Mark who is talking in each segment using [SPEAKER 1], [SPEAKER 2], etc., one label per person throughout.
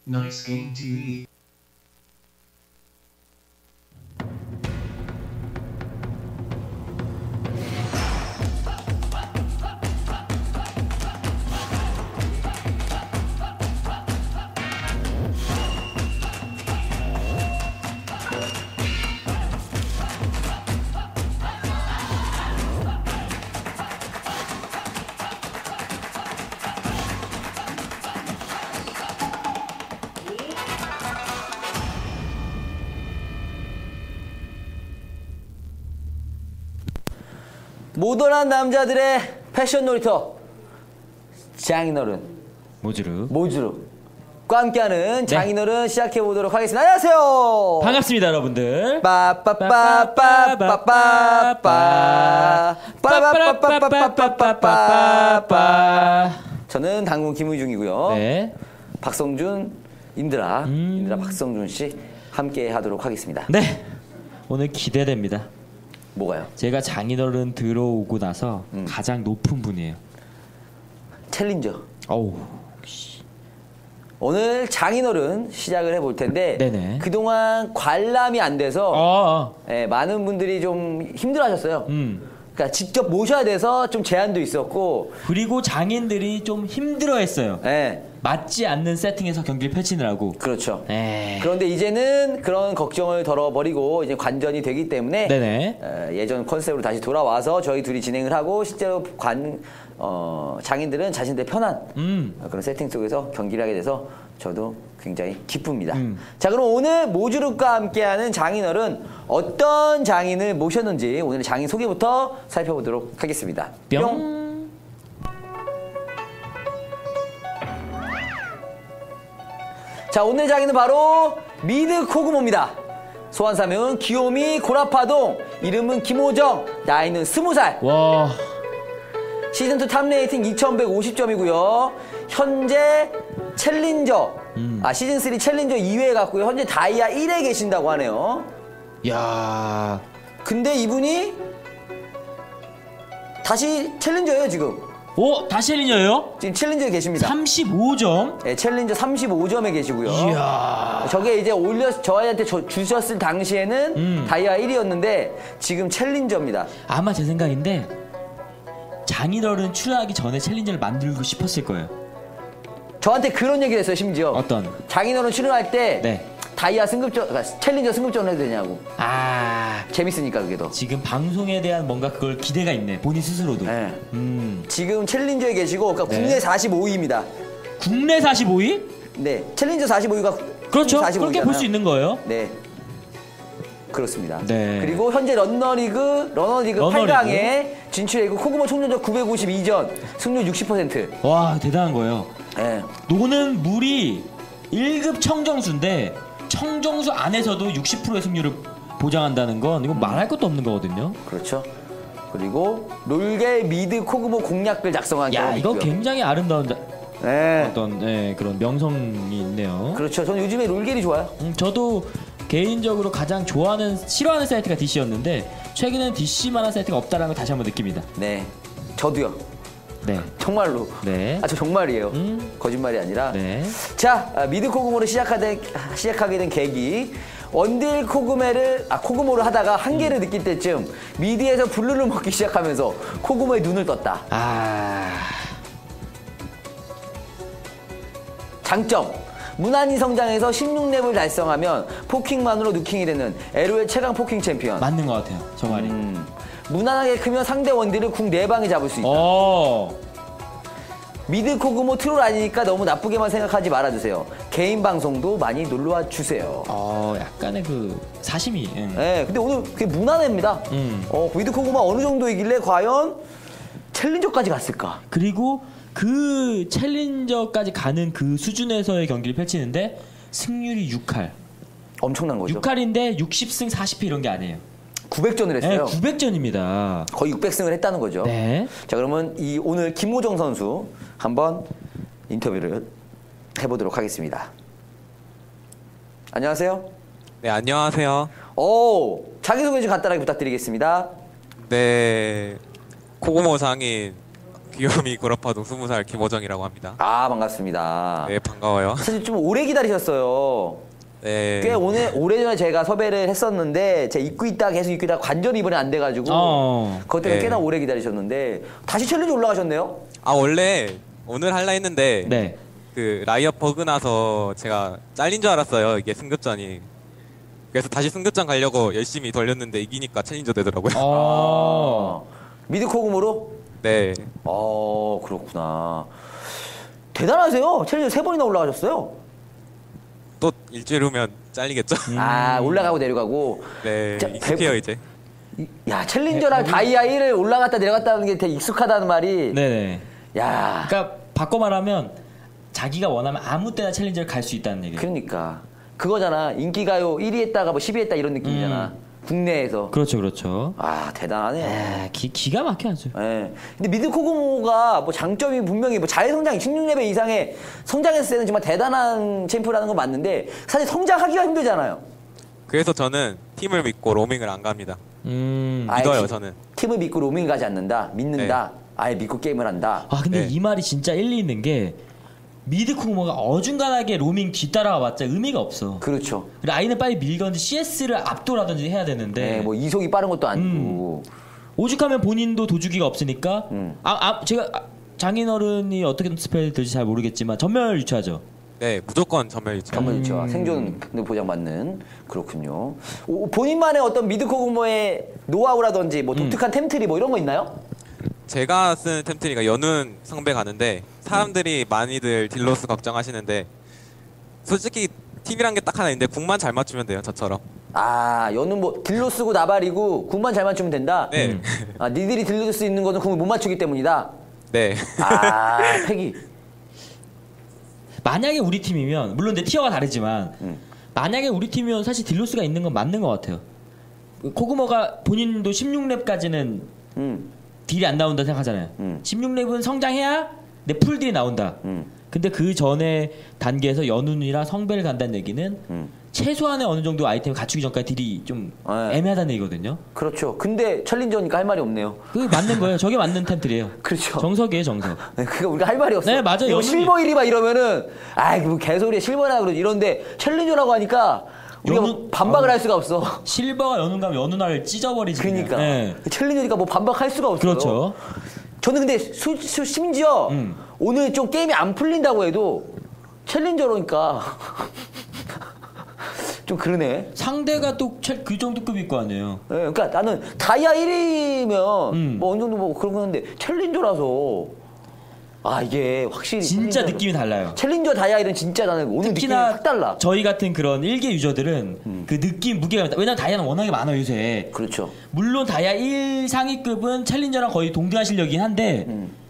[SPEAKER 1] Nice Game TV.
[SPEAKER 2] 모던한 남자들의 패션 놀이터 장인어른 모주르과 함께하는 장인어른 시작해보도록 하겠습니다. 안녕하세요.
[SPEAKER 3] 반갑습니다, 여러분들.
[SPEAKER 2] 저는 당군 김의중이고요.
[SPEAKER 3] 네.
[SPEAKER 2] 박성준, 인드라 박성준 씨 함께 하도록 하겠습니다.
[SPEAKER 3] 네. 오늘 기대됩니다.
[SPEAKER 2] 뭐가요?
[SPEAKER 3] 제가 장인어른 들어오고 나서 가장 높은 분이에요.
[SPEAKER 2] 챌린저.
[SPEAKER 3] 어우.
[SPEAKER 2] 오늘 장인어른 시작을 해볼 텐데
[SPEAKER 3] 네네.
[SPEAKER 2] 그동안 관람이 안 돼서 많은 분들이 좀 힘들어하셨어요. 그러니까 직접 모셔야 돼서 좀 제한도 있었고
[SPEAKER 3] 그리고 장인들이 좀 힘들어했어요.
[SPEAKER 2] 네.
[SPEAKER 3] 맞지 않는 세팅에서 경기를 펼치느라고.
[SPEAKER 2] 그렇죠.
[SPEAKER 3] 에이.
[SPEAKER 2] 그런데 이제는 그런 걱정을 덜어버리고 이제 관전이 되기 때문에
[SPEAKER 3] 네네.
[SPEAKER 2] 예전 컨셉으로 다시 돌아와서 저희 둘이 진행을 하고 실제로 장인들은 자신들 편한 그런 세팅 속에서 경기를 하게 돼서 저도 굉장히 기쁩니다. 자, 그럼 오늘 모주룩과 함께하는 장인어른 어떤 장인을 모셨는지 오늘 장인 소개부터 살펴보도록 하겠습니다.
[SPEAKER 3] 뿅.
[SPEAKER 2] 자, 오늘 장인은 바로 미드 코그모입니다. 소환사명은 귀요미 고라파동, 이름은 김호정, 나이는 20살.
[SPEAKER 3] 와.
[SPEAKER 2] 시즌2 탑레이팅 2150점이고요. 현재 챌린저, 시즌3 챌린저 2회에 갔고요. 현재 다이아 1에 계신다고 하네요.
[SPEAKER 3] 야.
[SPEAKER 2] 근데 이분이 다시 챌린저예요, 지금.
[SPEAKER 3] 오, 다시 챌린저예요?
[SPEAKER 2] 지금 챌린저에 계십니다.
[SPEAKER 3] 35점?
[SPEAKER 2] 네, 챌린저 35점에 계시고요.
[SPEAKER 3] 이야.
[SPEAKER 2] 저게 이제 저희한테 주셨을 당시에는 다이아 1이었는데 지금 챌린저입니다.
[SPEAKER 3] 아마 제 생각인데 장인어른 출연하기 전에 챌린저를 만들고 싶었을 거예요.
[SPEAKER 2] 저한테 그런 얘기를 했어요, 심지어.
[SPEAKER 3] 어떤?
[SPEAKER 2] 장인어른 출연할 때
[SPEAKER 3] 네.
[SPEAKER 2] 다이아 승급전, 그러니까 챌린저 승급전을 해도 되냐고.
[SPEAKER 3] 아.
[SPEAKER 2] 재밌으니까 그게 더.
[SPEAKER 3] 지금 방송에 대한 뭔가 그걸 기대가 있네. 본인 스스로도.
[SPEAKER 2] 네. 지금 챌린저에 계시고, 그러니까
[SPEAKER 3] 네.
[SPEAKER 2] 국내 45위입니다.
[SPEAKER 3] 국내 45위?
[SPEAKER 2] 네, 챌린저 45위가
[SPEAKER 3] 그렇죠.
[SPEAKER 2] 45위잖아요.
[SPEAKER 3] 그렇게 볼 수 있는 거예요.
[SPEAKER 2] 네. 그렇습니다.
[SPEAKER 3] 네.
[SPEAKER 2] 그리고 현재 러너리그 8강에 진출했고 코그모 총전적 952전, 승률 60%.
[SPEAKER 3] 와, 대단한 거예요.
[SPEAKER 2] 네.
[SPEAKER 3] 노는 물이 1급 청정수인데 청정수 안에서도 60%의 승률을 보장한다는 건 이건 말할 것도 없는 거거든요.
[SPEAKER 2] 그렇죠. 그리고 롤겔 미드 코그모 공략글 작성한
[SPEAKER 3] 야,
[SPEAKER 2] 경험이
[SPEAKER 3] 이거
[SPEAKER 2] 있고요.
[SPEAKER 3] 굉장히 아름다운
[SPEAKER 2] 네.
[SPEAKER 3] 어떤 그런 명성이 있네요.
[SPEAKER 2] 그렇죠. 저는 요즘에 롤겔이 좋아요.
[SPEAKER 3] 저도 개인적으로 가장 싫어하는 사이트가 DC였는데 최근에는 DC만한 사이트가 없다는 걸 다시 한번 느낍니다.
[SPEAKER 2] 네. 저도요.
[SPEAKER 3] 네.
[SPEAKER 2] 정말로.
[SPEAKER 3] 네.
[SPEAKER 2] 저 정말이에요. 거짓말이 아니라.
[SPEAKER 3] 네.
[SPEAKER 2] 자, 미드 코그모를 시작하게 된 계기. 원딜 코그모를 하다가 한계를 느낄 때쯤 미드에서 블루를 먹기 시작하면서 코그모에 눈을 떴다. 장점. 무난히 성장해서 16렙을 달성하면 포킹만으로 누킹이 되는 LOL 최강 포킹 챔피언.
[SPEAKER 3] 맞는 것 같아요. 저 말이.
[SPEAKER 2] 무난하게 크면 상대 원딜을 궁 4방에 잡을 수 있다. 미드 코그모 트롤 아니니까 너무 나쁘게만 생각하지 말아주세요. 개인 방송도 많이 놀러와 주세요.
[SPEAKER 3] 약간의 그 사심이.
[SPEAKER 2] 네, 근데 오늘 그게 무난합니다. 미드 코그모 어느 정도이길래 과연 챌린저까지 갔을까?
[SPEAKER 3] 그리고 그 챌린저까지 가는 그 수준에서의 경기를 펼치는데 승률이 6할.
[SPEAKER 2] 엄청난 거죠.
[SPEAKER 3] 6할인데 60승 40패 이런 게 아니에요.
[SPEAKER 2] 900전을 했어요.
[SPEAKER 3] 네, 900전입니다.
[SPEAKER 2] 거의 600승을 했다는 거죠.
[SPEAKER 3] 네.
[SPEAKER 2] 자, 그러면 오늘 김호정 선수 한번 인터뷰를 해보도록 하겠습니다. 안녕하세요.
[SPEAKER 4] 네, 안녕하세요.
[SPEAKER 2] 자기소개 좀 간단하게 부탁드리겠습니다.
[SPEAKER 4] 네, 코고모 상인
[SPEAKER 1] 귀요미 구라파동 20살 김호정이라고 합니다.
[SPEAKER 2] 아, 반갑습니다.
[SPEAKER 1] 네, 반가워요.
[SPEAKER 2] 사실 좀 오래 기다리셨어요.
[SPEAKER 1] 네.
[SPEAKER 2] 꽤 오래전에 제가 섭외를 했었는데 제가 입고 있다 계속 입고 있다 관절이 이번에 안 돼가지고 그것 때문에
[SPEAKER 1] 네.
[SPEAKER 2] 꽤나 오래 기다리셨는데 다시 챌린지 올라가셨네요?
[SPEAKER 1] 아, 원래 오늘 할라 했는데
[SPEAKER 3] 네.
[SPEAKER 1] 그 라이엇 버그 나서 제가 잘린 줄 알았어요. 이게 승급전이. 그래서 다시 승급전 가려고 열심히 돌렸는데 이기니까 챌린저 되더라고요.
[SPEAKER 2] 미드코금으로?
[SPEAKER 1] 네.
[SPEAKER 2] 그렇구나. 대단하세요. 챌린지 3번이나 올라가셨어요?
[SPEAKER 1] 또 일주일 후면 잘리겠죠?
[SPEAKER 2] 올라가고 내려가고.
[SPEAKER 1] 네.
[SPEAKER 2] 자,
[SPEAKER 1] 익숙해요, 이제.
[SPEAKER 2] 야, 챌린저랑 다이아 1을 올라갔다 내려갔다 하는 게 되게 익숙하다는 말이.
[SPEAKER 3] 네네.
[SPEAKER 2] 야.
[SPEAKER 3] 그러니까 바꿔 말하면 자기가 원하면 아무 때나 챌린저를 갈 수 있다는 얘기예요.
[SPEAKER 2] 그러니까. 그거잖아. 인기가요 1위 했다가 뭐 10위 했다 이런 느낌이잖아. 국내에서.
[SPEAKER 3] 그렇죠, 그렇죠.
[SPEAKER 2] 아, 대단하네.
[SPEAKER 3] 기가 막혀 아주.
[SPEAKER 2] 예. 근데 미드코그모가 뭐 장점이 분명히 뭐 자유성장 16레벨 이상의 성장했을 때는 정말 대단한 챔프라는 건 맞는데 사실 성장하기가 힘들잖아요.
[SPEAKER 1] 그래서 저는 팀을 믿고 로밍을 안 갑니다.
[SPEAKER 2] 아예
[SPEAKER 1] 믿어요, 저는.
[SPEAKER 2] 팀을 믿고 로밍 가지 않는다. 믿는다. 아예 믿고 게임을 한다.
[SPEAKER 3] 아 근데
[SPEAKER 1] 네.
[SPEAKER 3] 이 말이 진짜 일리 있는 게 미드코모가 어중간하게 로밍 뒤따라와봤자 의미가 없어.
[SPEAKER 2] 그렇죠.
[SPEAKER 3] 라인을 빨리 밀건지 CS를 압도라든지 해야 되는데
[SPEAKER 2] 네, 뭐 이속이 빠른 것도 아니고.
[SPEAKER 3] 오죽하면 본인도 도주기가 없으니까 제가 장인어른이 어떻게 스펠 될지 잘 모르겠지만 전멸 유치하죠.
[SPEAKER 1] 네, 무조건 전멸 유치.
[SPEAKER 2] 전문 유치와 생존 보장받는. 그렇군요. 본인만의 어떤 미드코그모의 노하우라든지 뭐 독특한 템트리 뭐 이런 거 있나요?
[SPEAKER 1] 제가 쓰는 템트리가 연운 성배 가는데 사람들이 많이들 딜로스 걱정하시는데 솔직히 팁이란 게 딱 하나 있는데 궁만 잘 맞추면 돼요, 저처럼.
[SPEAKER 2] 아, 여는 뭐 딜로 쓰고 나발이고 궁만 잘 맞추면 된다.
[SPEAKER 1] 네.
[SPEAKER 2] 아, 니들이 딜로 쓸 수 있는 거는 궁을 못 맞추기 때문이다.
[SPEAKER 1] 네.
[SPEAKER 2] 아, 패기.
[SPEAKER 3] 만약에 우리 팀이면 물론 내 티어가 다르지만 만약에 우리 팀이면 사실 딜로스가 있는 건 맞는 것 같아요. 코그모가 본인도 16렙까지는 딜이 안 나온다 생각하잖아요. 16렙은 성장해야 내 풀딜이 나온다. 근데 그 전에 단계에서 연운이랑 성배를 간다는 얘기는 최소한의 어느 정도 아이템을 갖추기 전까지 딜이 좀
[SPEAKER 2] 네.
[SPEAKER 3] 애매하다는 얘기거든요.
[SPEAKER 2] 그렇죠. 근데 챌린저니까 할 말이 없네요.
[SPEAKER 3] 그게 맞는 거예요. 저게 맞는 템들이에요.
[SPEAKER 2] 그렇죠.
[SPEAKER 3] 정석이에요, 정석.
[SPEAKER 2] 네, 그거 우리가 할 말이 없어.
[SPEAKER 3] 네, 맞아요.
[SPEAKER 2] 이거
[SPEAKER 3] 연운이-
[SPEAKER 2] 실버 1위 막 이러면은 뭐 개소리야 실버나 그러지. 이런데 챌린저라고 하니까 우리가
[SPEAKER 3] 연운-
[SPEAKER 2] 반박을 할 수가 없어.
[SPEAKER 3] 실버가 연운 가면 연운화를 찢어버리지. 그냥.
[SPEAKER 2] 그러니까
[SPEAKER 3] 네.
[SPEAKER 2] 챌린저니까 뭐 반박할 수가 없어요.
[SPEAKER 3] 그렇죠.
[SPEAKER 2] 저는 근데 심지어 오늘 좀 게임이 안 풀린다고 해도 챌린저로니까 좀 그러네.
[SPEAKER 3] 상대가 또 그 정도 급일 거 아니에요.
[SPEAKER 2] 네, 그러니까 나는 다이아 1위면 뭐 어느 정도 뭐 그런 거는데 챌린저라서 이게 확실히
[SPEAKER 3] 진짜 느낌이 달라요.
[SPEAKER 2] 챌린저 다이아 1은 진짜 나는 오늘 느낌이
[SPEAKER 3] 특히나
[SPEAKER 2] 확 달라.
[SPEAKER 3] 저희 같은 그런 1개 유저들은 그 느낌 무게가 있다. 왜냐면 다이아는 워낙에 많아요 요새.
[SPEAKER 2] 그렇죠.
[SPEAKER 3] 물론 다이아 1 상위급은 챌린저랑 거의 동등한 실력이긴 한데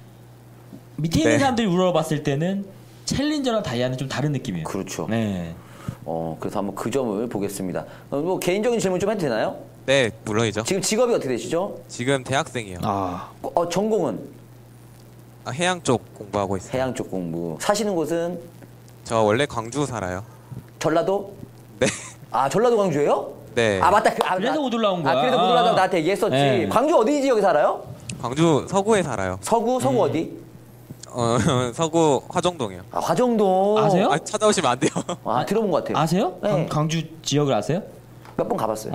[SPEAKER 3] 밑에 있는
[SPEAKER 1] 네.
[SPEAKER 3] 사람들이 우러봤을 때는 챌린저랑 다이아는 좀 다른 느낌이에요.
[SPEAKER 2] 그렇죠.
[SPEAKER 3] 네.
[SPEAKER 2] 그래서 한번 그 점을 보겠습니다. 뭐 개인적인 질문 좀 해도 되나요?
[SPEAKER 1] 네, 물론이죠.
[SPEAKER 2] 지금 직업이 어떻게 되시죠?
[SPEAKER 1] 지금 대학생이에요.
[SPEAKER 2] 전공은
[SPEAKER 1] 해양 쪽 공부하고 있어요.
[SPEAKER 2] 해양 쪽 공부. 사시는 곳은
[SPEAKER 1] 저 원래 광주 살아요.
[SPEAKER 2] 전라도?
[SPEAKER 1] 네.
[SPEAKER 2] 아, 전라도 광주예요?
[SPEAKER 1] 네.
[SPEAKER 2] 아, 맞다.
[SPEAKER 3] 그래서 못 올라온 거야.
[SPEAKER 2] 그래서 못 올라가고 나한테 얘기했었지.
[SPEAKER 3] 네.
[SPEAKER 2] 광주 어디 지역에 살아요?
[SPEAKER 1] 광주 서구에 살아요.
[SPEAKER 2] 서구 어디?
[SPEAKER 1] 서구 화정동이요.
[SPEAKER 2] 아, 화정동.
[SPEAKER 3] 아세요?
[SPEAKER 1] 찾아오시면 안 돼요.
[SPEAKER 2] 들어본 것 같아요.
[SPEAKER 3] 아세요?
[SPEAKER 2] 네.
[SPEAKER 3] 광주 지역을 아세요?
[SPEAKER 2] 몇 번 가봤어요.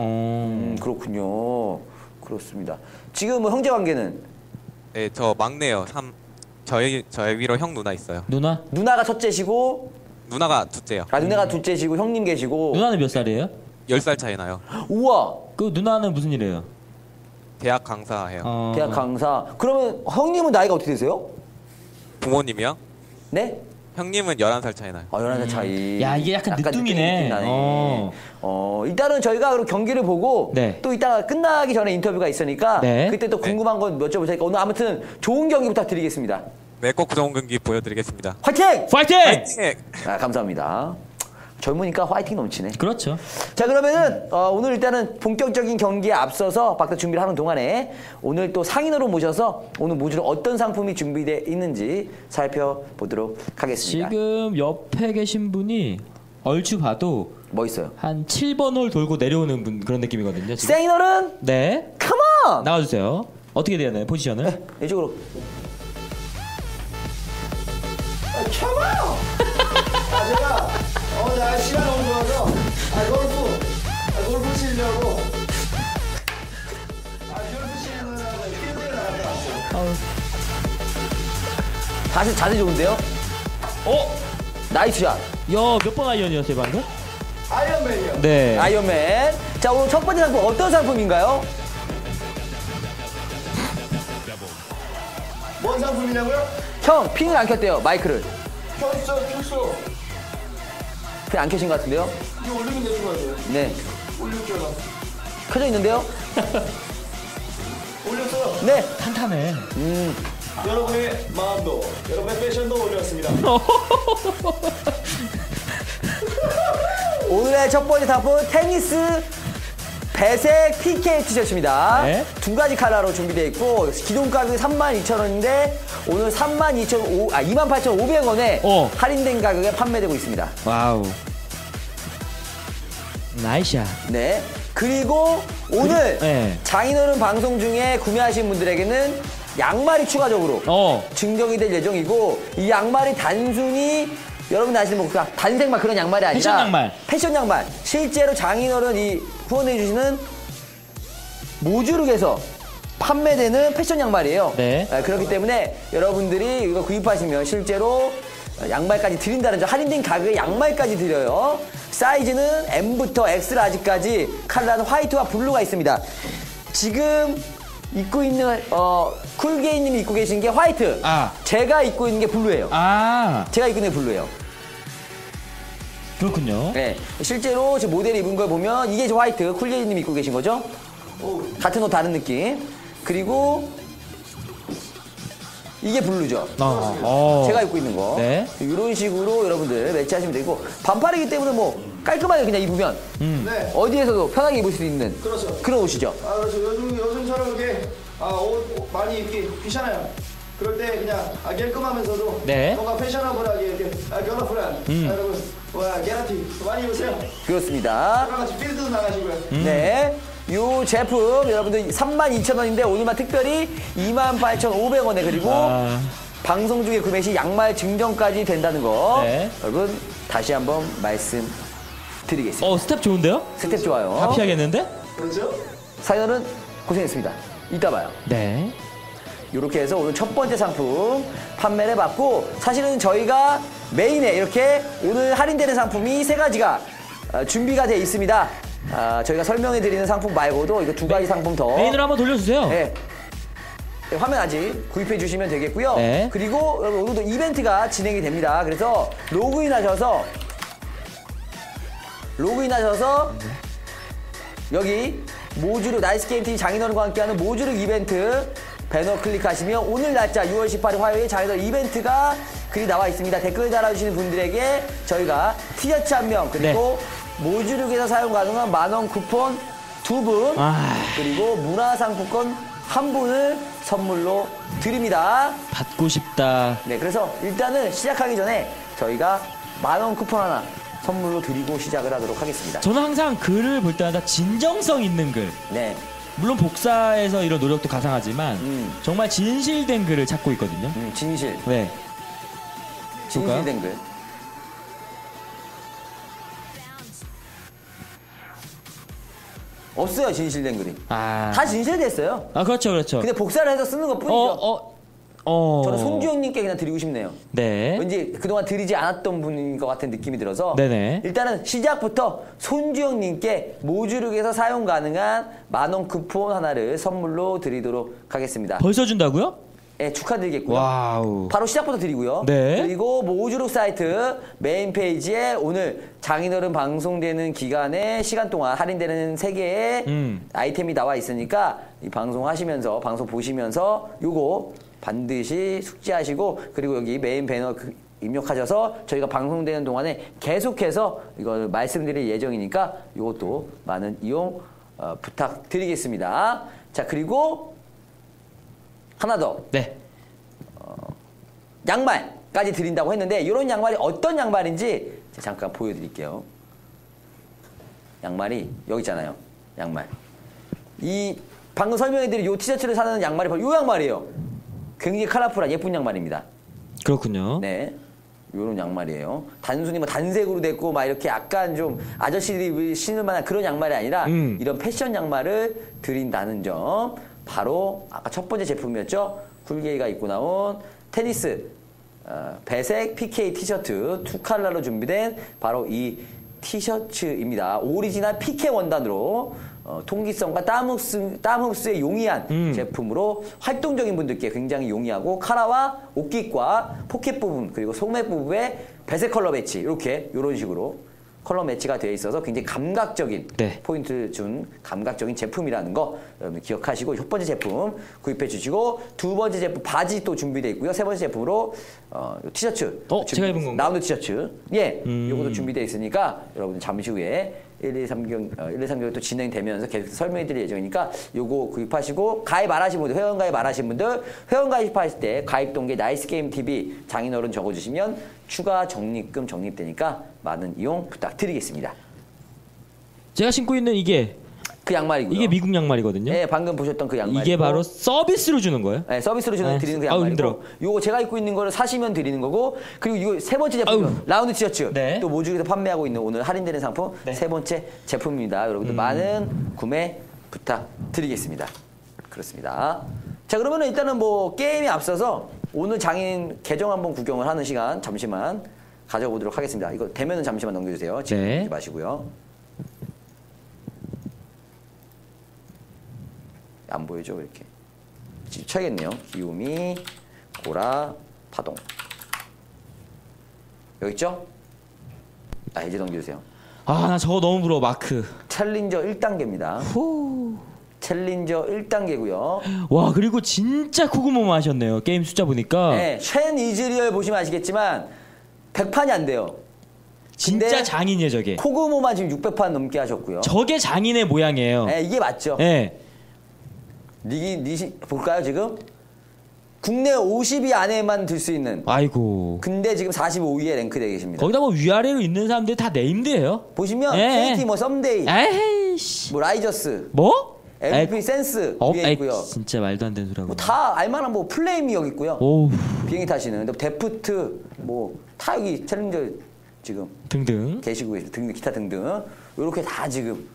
[SPEAKER 2] 그렇군요. 그렇습니다. 지금 뭐 형제 관계는
[SPEAKER 1] 네, 저 막내요. 저희 위로 형 누나 있어요.
[SPEAKER 3] 누나?
[SPEAKER 2] 누나가 첫째시고,
[SPEAKER 1] 누나가 둘째요.
[SPEAKER 2] 누나가 둘째시고 형님 계시고.
[SPEAKER 3] 누나는 몇 살이에요?
[SPEAKER 1] 10살 차이 나요.
[SPEAKER 2] 우와.
[SPEAKER 3] 그 누나는 무슨 일이에요?
[SPEAKER 1] 대학 강사해요.
[SPEAKER 2] 대학 강사. 그러면 형님은 나이가 어떻게 되세요?
[SPEAKER 1] 부모님이요?
[SPEAKER 2] 네?
[SPEAKER 1] 형님은 11살 차이 나요.
[SPEAKER 2] 11살 차이.
[SPEAKER 3] 야, 이게 약간 늦둥이네.
[SPEAKER 2] 느낌 나네. 일단은 저희가 그럼 경기를 보고
[SPEAKER 3] 네.
[SPEAKER 2] 또 이따가 끝나기 전에 인터뷰가 있으니까
[SPEAKER 3] 네.
[SPEAKER 2] 그때 또 궁금한 건 여쭤볼 테니까 오늘 아무튼 좋은 경기 부탁드리겠습니다.
[SPEAKER 1] 네, 꼭 좋은 경기 보여드리겠습니다.
[SPEAKER 2] 화이팅!
[SPEAKER 3] 파이팅!
[SPEAKER 1] 네.
[SPEAKER 2] 감사합니다. 젊으니까 화이팅 넘치네.
[SPEAKER 3] 그렇죠.
[SPEAKER 2] 자, 그러면은 오늘 일단은 본격적인 경기에 앞서서 박사 준비를 하는 동안에 오늘 또 상인으로 모셔서 오늘 모듈 어떤 상품이 준비되어 있는지 살펴보도록 하겠습니다.
[SPEAKER 3] 지금 옆에 계신 분이 얼추 봐도
[SPEAKER 2] 뭐 있어요?
[SPEAKER 3] 한 7번 홀 돌고 내려오는 분 그런 느낌이거든요. 지금.
[SPEAKER 2] 세이너는
[SPEAKER 3] 네.
[SPEAKER 2] 컴온!
[SPEAKER 3] 나와주세요. 어떻게 되나요 포지션을?
[SPEAKER 2] 이쪽으로.
[SPEAKER 4] 켜봐요. 제가 날씨가 너무 좋아서 골프 치려고 골프 치는 필드에 나갔다 왔어요.
[SPEAKER 2] 자세 좋은데요? 나이스 샷.
[SPEAKER 3] 몇 번 아이언이었어요 방금?
[SPEAKER 4] 아이언맨이요.
[SPEAKER 3] 네.
[SPEAKER 2] 아이언맨. 자, 오늘 첫 번째 상품 어떤 상품인가요?
[SPEAKER 4] 뭔 상품이냐고요?
[SPEAKER 2] 형, 핑을 안 켰대요, 마이크를.
[SPEAKER 4] 켰어.
[SPEAKER 2] 핑 안 켜신 것 같은데요?
[SPEAKER 4] 이거 올리면 되는 거죠?
[SPEAKER 2] 네.
[SPEAKER 4] 올렸잖아.
[SPEAKER 2] 켜져 있는데요?
[SPEAKER 4] 올렸어요.
[SPEAKER 2] 네.
[SPEAKER 3] 탄탄해.
[SPEAKER 4] 여러분의 마음도, 여러분의 패션도 올렸습니다.
[SPEAKER 2] 오늘의 첫 번째 상품 테니스 배색 PK 티셔츠입니다.
[SPEAKER 3] 네.
[SPEAKER 2] 두 가지 컬러로 준비되어 있고 기존 가격이 32,000원인데 오늘 28,500원에 할인된 가격에 판매되고 있습니다.
[SPEAKER 3] 와우. 나이샤.
[SPEAKER 2] 네. 그리고 오늘
[SPEAKER 3] 네.
[SPEAKER 2] 장인어른 방송 중에 구매하신 분들에게는 양말이 추가적으로 증정이 될 예정이고 이 양말이 단순히 여러분 아시는 뭐 단색만 그런 양말이 아니라 패션 양말. 실제로 장인어른이 후원해 주시는 모주룩에서 판매되는 패션 양말이에요.
[SPEAKER 3] 네.
[SPEAKER 2] 그렇기 때문에 여러분들이 이거 구입하시면 실제로 양말까지 드린다는 점, 할인된 가격에 양말까지 드려요. 사이즈는 M부터 X라지까지 컬러는 화이트와 블루가 있습니다. 지금 입고 있는 쿨게이님이 입고 계신 게 화이트. 제가 입고 있는 게 블루예요. 제가 입고 있는 게 블루예요.
[SPEAKER 3] 그렇군요.
[SPEAKER 2] 네, 실제로 제 모델이 입은 걸 보면 이게 화이트, 쿨게이님이 입고 계신 거죠? 같은 옷 다른 느낌. 그리고 이게 블루죠. 제가 입고 있는 거.
[SPEAKER 3] 네.
[SPEAKER 2] 이런 식으로 여러분들 매치하시면 되고 반팔이기 때문에 뭐 깔끔하게 그냥 입으면
[SPEAKER 4] 네.
[SPEAKER 2] 어디에서도 편하게 입을 수 있는
[SPEAKER 4] 그렇죠.
[SPEAKER 2] 그런 옷이죠.
[SPEAKER 4] 그렇죠. 요즘처럼 이렇게 옷 많이 입기 귀찮아요. 그럴 때 그냥 깔끔하면서도 뭔가 패셔너블하게 이렇게 컬러풀한 여러분 게라티 많이 입으세요.
[SPEAKER 2] 그렇습니다.
[SPEAKER 4] 저랑 같이 필드도 나가시고요.
[SPEAKER 2] 네. 요 제품 여러분들 32,000원인데 오늘만 특별히 28,500원에 그리고 방송 중에 구매 시 양말 증정까지 된다는 거 여러분 다시 한번 말씀드리겠습니다.
[SPEAKER 3] 스텝 좋은데요?
[SPEAKER 2] 스텝 좋아요.
[SPEAKER 3] 다 피하겠는데?
[SPEAKER 4] 그렇죠?
[SPEAKER 2] 사연은 고생했습니다. 이따 봐요.
[SPEAKER 3] 네.
[SPEAKER 2] 이렇게 해서 오늘 첫 번째 상품 판매를 해봤고 사실은 저희가 메인에 이렇게 오늘 할인되는 상품이 세 가지가 준비가 되어 있습니다. 저희가 설명해드리는 상품 말고도 이거 두 가지 상품 더
[SPEAKER 3] 메인으로 한번 돌려주세요.
[SPEAKER 2] 네. 화면 아직 구입해 주시면 되겠고요.
[SPEAKER 3] 네.
[SPEAKER 2] 그리고 여러분 오늘도 이벤트가 진행이 됩니다. 그래서 로그인하셔서 여기 모주룩 나이스게임TV 장인어른과 함께하는 모주룩 이벤트 배너 클릭하시면 오늘 날짜 6월 18일 화요일 장인어른 이벤트가 글이 나와 있습니다. 댓글 달아주시는 분들에게 저희가 티셔츠 1명 그리고 모주룩에서 사용 가능한 만원 쿠폰 2분 그리고 문화상품권 1분을 선물로 드립니다.
[SPEAKER 3] 받고 싶다.
[SPEAKER 2] 네, 그래서 일단은 시작하기 전에 저희가 만원 쿠폰 하나 선물로 드리고 시작을 하도록 하겠습니다.
[SPEAKER 3] 저는 항상 글을 볼 때마다 진정성 있는 글.
[SPEAKER 2] 네.
[SPEAKER 3] 물론 복사해서 이런 노력도 가상하지만 정말 진실된 글을 찾고 있거든요.
[SPEAKER 2] 진실.
[SPEAKER 3] 네.
[SPEAKER 2] 진실된 글. 없어요, 진실된 글이. 다 진실됐어요.
[SPEAKER 3] 그렇죠, 그렇죠.
[SPEAKER 2] 근데 복사를 해서 쓰는 것 뿐이죠. 저는 손주영님께 그냥 드리고 싶네요.
[SPEAKER 3] 네.
[SPEAKER 2] 왠지 그동안 드리지 않았던 분인 것 같은 느낌이 들어서.
[SPEAKER 3] 네네.
[SPEAKER 2] 일단은 시작부터 손주영님께 모주룩에서 사용 가능한 만원 쿠폰 하나를 선물로 드리도록 하겠습니다.
[SPEAKER 3] 벌써 준다고요?
[SPEAKER 2] 네, 축하드리겠고요.
[SPEAKER 3] 와우.
[SPEAKER 2] 바로 시작부터 드리고요.
[SPEAKER 3] 네.
[SPEAKER 2] 그리고 모주룩 사이트 메인 페이지에 오늘 장인어른 방송되는 기간에 시간 동안 할인되는 3개의 아이템이 나와 있으니까 이 방송하시면서 방송 보시면서 요거 반드시 숙지하시고 그리고 여기 메인 배너 입력하셔서 저희가 방송되는 동안에 계속해서 이걸 말씀드릴 예정이니까 이것도 많은 이용 부탁드리겠습니다. 자, 그리고 하나 더.
[SPEAKER 3] 네.
[SPEAKER 2] 양말까지 드린다고 했는데 이런 양말이 어떤 양말인지 잠깐 보여드릴게요. 양말이 여기 있잖아요. 양말. 이 방금 설명해드린 이 티셔츠를 사는 양말이 바로 이 양말이에요. 굉장히 컬러풀한 예쁜 양말입니다.
[SPEAKER 3] 그렇군요.
[SPEAKER 2] 네. 요런 양말이에요. 단순히 뭐 단색으로 됐고 막 이렇게 약간 좀 아저씨들이 신을 만한 그런 양말이 아니라 이런 패션 양말을 드린다는 점. 바로 아까 첫 번째 제품이었죠. 쿨게이가 입고 나온 테니스 배색 PK 티셔츠 2컬러로 준비된 바로 이 티셔츠입니다. 오리지널 PK 원단으로 통기성과 땀 흡수에 용이한 제품으로 활동적인 분들께 굉장히 용이하고 카라와 옷깃과 포켓 부분 그리고 소매 부분에 배색 컬러 매치 이렇게 이런 식으로 컬러 매치가 되어 있어서 굉장히 감각적인
[SPEAKER 3] 네.
[SPEAKER 2] 포인트를 준 감각적인 제품이라는 거 여러분 기억하시고 첫 번째 제품 구입해 주시고 두 번째 제품 바지 또 준비되어 있고요. 세 번째 제품으로 티셔츠
[SPEAKER 3] 제가 입은 건가요?
[SPEAKER 2] 라운드 티셔츠 예 요것도 준비되어 있으니까 여러분 잠시 후에 1, 2, 3개월 또 진행되면서 계속 설명해 드릴 예정이니까 요거 구입하시고 가입 안 하신 분들 회원 가입 안 하신 분들 회원 가입하실 때 가입 동기 나이스게임TV 장인어른 적어주시면 추가 적립금 적립되니까 많은 이용 부탁드리겠습니다.
[SPEAKER 3] 제가 신고 있는 이게
[SPEAKER 2] 그 양말이고요.
[SPEAKER 3] 이게 미국 양말이거든요.
[SPEAKER 2] 네, 방금 보셨던 그 양말.
[SPEAKER 3] 이게 바로 서비스로 주는 거예요?
[SPEAKER 2] 네, 서비스로
[SPEAKER 3] 네.
[SPEAKER 2] 드리는 그
[SPEAKER 3] 아우,
[SPEAKER 2] 양말이고.
[SPEAKER 3] 힘들어.
[SPEAKER 2] 요거 제가 입고 있는 거를 사시면 드리는 거고. 그리고 이거 세 번째 제품 라운드 티셔츠.
[SPEAKER 3] 네.
[SPEAKER 2] 또 모주에서 판매하고 있는 오늘 할인되는 상품
[SPEAKER 3] 네.
[SPEAKER 2] 세 번째 제품입니다. 여러분들 많은 구매 부탁드리겠습니다. 그렇습니다. 자, 그러면 일단은 뭐 게임에 앞서서 오늘 장인 계정 한번 구경을 하는 시간 잠시만 가져보도록 하겠습니다. 이거 되면은 잠시만 넘겨주세요. 지금
[SPEAKER 3] 네.
[SPEAKER 2] 하지 마시고요. 안 보여줘 이렇게 쳐야겠네요. 기우미 고라 파동 여기 있죠? 아 이제 넘겨주세요.
[SPEAKER 3] 아, 나 저거 너무 부러워. 마크.
[SPEAKER 2] 챌린저 1단계입니다. 챌린저 1단계고요.
[SPEAKER 3] 와, 그리고 진짜 코구모마 하셨네요. 게임 숫자 보니까.
[SPEAKER 2] 네, 쉔 이즈리얼 보시면 아시겠지만 100판이 안 돼요.
[SPEAKER 3] 진짜
[SPEAKER 2] 근데
[SPEAKER 3] 장인이에요, 저게.
[SPEAKER 2] 코그모만 지금 600판 넘게 하셨고요.
[SPEAKER 3] 저게 장인의 모양이에요.
[SPEAKER 2] 네, 이게 맞죠?
[SPEAKER 3] 네.
[SPEAKER 2] 리시 볼까요 지금? 국내 50위 안에만 들 수 있는.
[SPEAKER 3] 아이고.
[SPEAKER 2] 근데 지금 45위에 랭크되어 계십니다.
[SPEAKER 3] 거기다 뭐 위아래로 있는 사람들 다 네임드예요.
[SPEAKER 2] 보시면
[SPEAKER 3] 예.
[SPEAKER 2] KT 뭐 썸데이,
[SPEAKER 3] 에이씨.
[SPEAKER 2] 뭐 라이저스,
[SPEAKER 3] 뭐?
[SPEAKER 2] MVP 센스 위에 있고요.
[SPEAKER 3] 진짜 말도 안 되는 소리하고.
[SPEAKER 2] 뭐 다 알만한 뭐 플레임이 여기 있고요.
[SPEAKER 3] 오.
[SPEAKER 2] 비행기 타시는 근데 데프트 뭐 다 여기 챌린저 지금
[SPEAKER 3] 등등.
[SPEAKER 2] 계시고 계시고 등등 기타 등등 이렇게 다 지금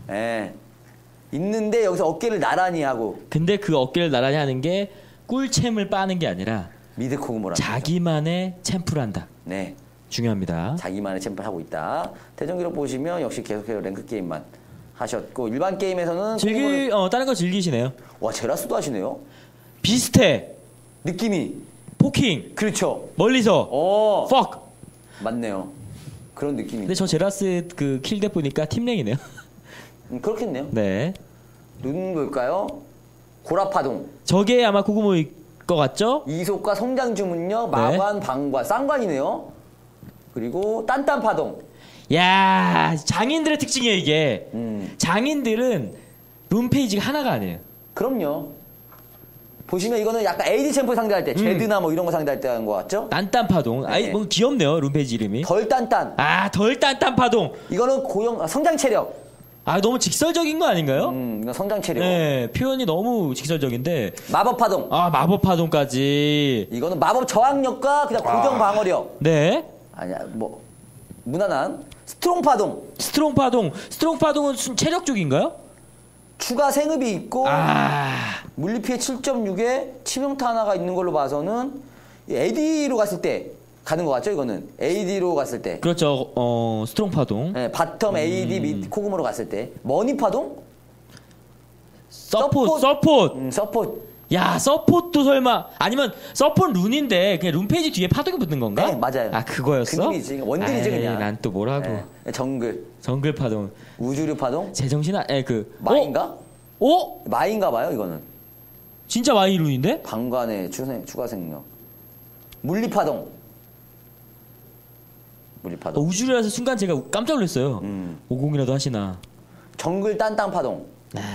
[SPEAKER 2] 있는데 여기서 어깨를 나란히 하고
[SPEAKER 3] 근데 그 어깨를 나란히 하는 게 꿀챔을 빠는 게 아니라
[SPEAKER 2] 미드 코그모라
[SPEAKER 3] 자기만의 챔프를 한다.
[SPEAKER 2] 네
[SPEAKER 3] 중요합니다.
[SPEAKER 2] 자기만의 챔프를 하고 있다. 대전 기록 보시면 역시 계속해서 랭크 게임만 하셨고 일반 게임에서는
[SPEAKER 3] 다른 거 즐기시네요.
[SPEAKER 2] 와 제라스도 하시네요.
[SPEAKER 3] 비슷해.
[SPEAKER 2] 느낌이
[SPEAKER 3] 포킹.
[SPEAKER 2] 그렇죠.
[SPEAKER 3] 멀리서. fuck.
[SPEAKER 2] 맞네요. 그런 느낌이.
[SPEAKER 3] 근데 저 제라스 그 킬대 보니까 팀랭이네요.
[SPEAKER 2] 그렇겠네요.
[SPEAKER 3] 네.
[SPEAKER 2] 눈 볼까요? 고라파동.
[SPEAKER 3] 저게 아마 코구모일 것 같죠?
[SPEAKER 2] 이속과 성장 주문력, 마관, 방관, 쌍관이네요. 그리고 딴딴파동.
[SPEAKER 3] 야, 장인들의 특징이에요 이게. 장인들은 룸페이지가 하나가 아니에요.
[SPEAKER 2] 그럼요. 보시면 이거는 약간 AD 챔프 상대할 때, 제드나 뭐 이런 거 상대할 때 한 거 같죠?
[SPEAKER 3] 딴딴파동. 아이 뭐 귀엽네요 룸페이지 이름이.
[SPEAKER 2] 덜 딴딴.
[SPEAKER 3] 아, 덜 딴딴파동.
[SPEAKER 2] 이거는 성장 체력.
[SPEAKER 3] 아, 너무 직설적인 거 아닌가요?
[SPEAKER 2] 이건 성장 체력.
[SPEAKER 3] 네, 표현이 너무 직설적인데.
[SPEAKER 2] 마법 파동.
[SPEAKER 3] 아, 마법 파동까지.
[SPEAKER 2] 이거는 마법 저항력과 그냥 고정 방어력.
[SPEAKER 3] 네.
[SPEAKER 2] 아니야, 뭐 무난한 스트롱 파동.
[SPEAKER 3] 스트롱 파동. 스트롱 파동은 체력 쪽인가요?
[SPEAKER 2] 추가 생읍이 있고
[SPEAKER 3] 아.
[SPEAKER 2] 물리 피해 7.6에 치명타 하나가 있는 걸로 봐서는 AD로 갔을 때 가는 것 같죠? 이거는 AD로 갔을 때.
[SPEAKER 3] 그렇죠. 스트롱 파동.
[SPEAKER 2] 네, 바텀 AD 밑 코그모로 갔을 때 머니 파동?
[SPEAKER 3] 서폿.
[SPEAKER 2] 서폿.
[SPEAKER 3] 야, 서폿도 설마 아니면 서폿 룬인데 그냥 룬 페이지 뒤에 파동이 붙는 건가?
[SPEAKER 2] 네, 맞아요.
[SPEAKER 3] 아, 그거였어?
[SPEAKER 2] 그림이지. 원딜이지 그냥.
[SPEAKER 3] 난 또 뭐라고.
[SPEAKER 2] 네, 정글.
[SPEAKER 3] 정글 파동.
[SPEAKER 2] 우주류 파동?
[SPEAKER 3] 제정신
[SPEAKER 2] 마인가? 마인가 봐요, 이거는.
[SPEAKER 3] 진짜 마이 룬인데?
[SPEAKER 2] 방관의 추가 생력. 물리 파동. 물리 파동.
[SPEAKER 3] 우주라서 순간 제가 깜짝 놀랐어요. 50이라도 하시나.
[SPEAKER 2] 정글 딴딴 파동.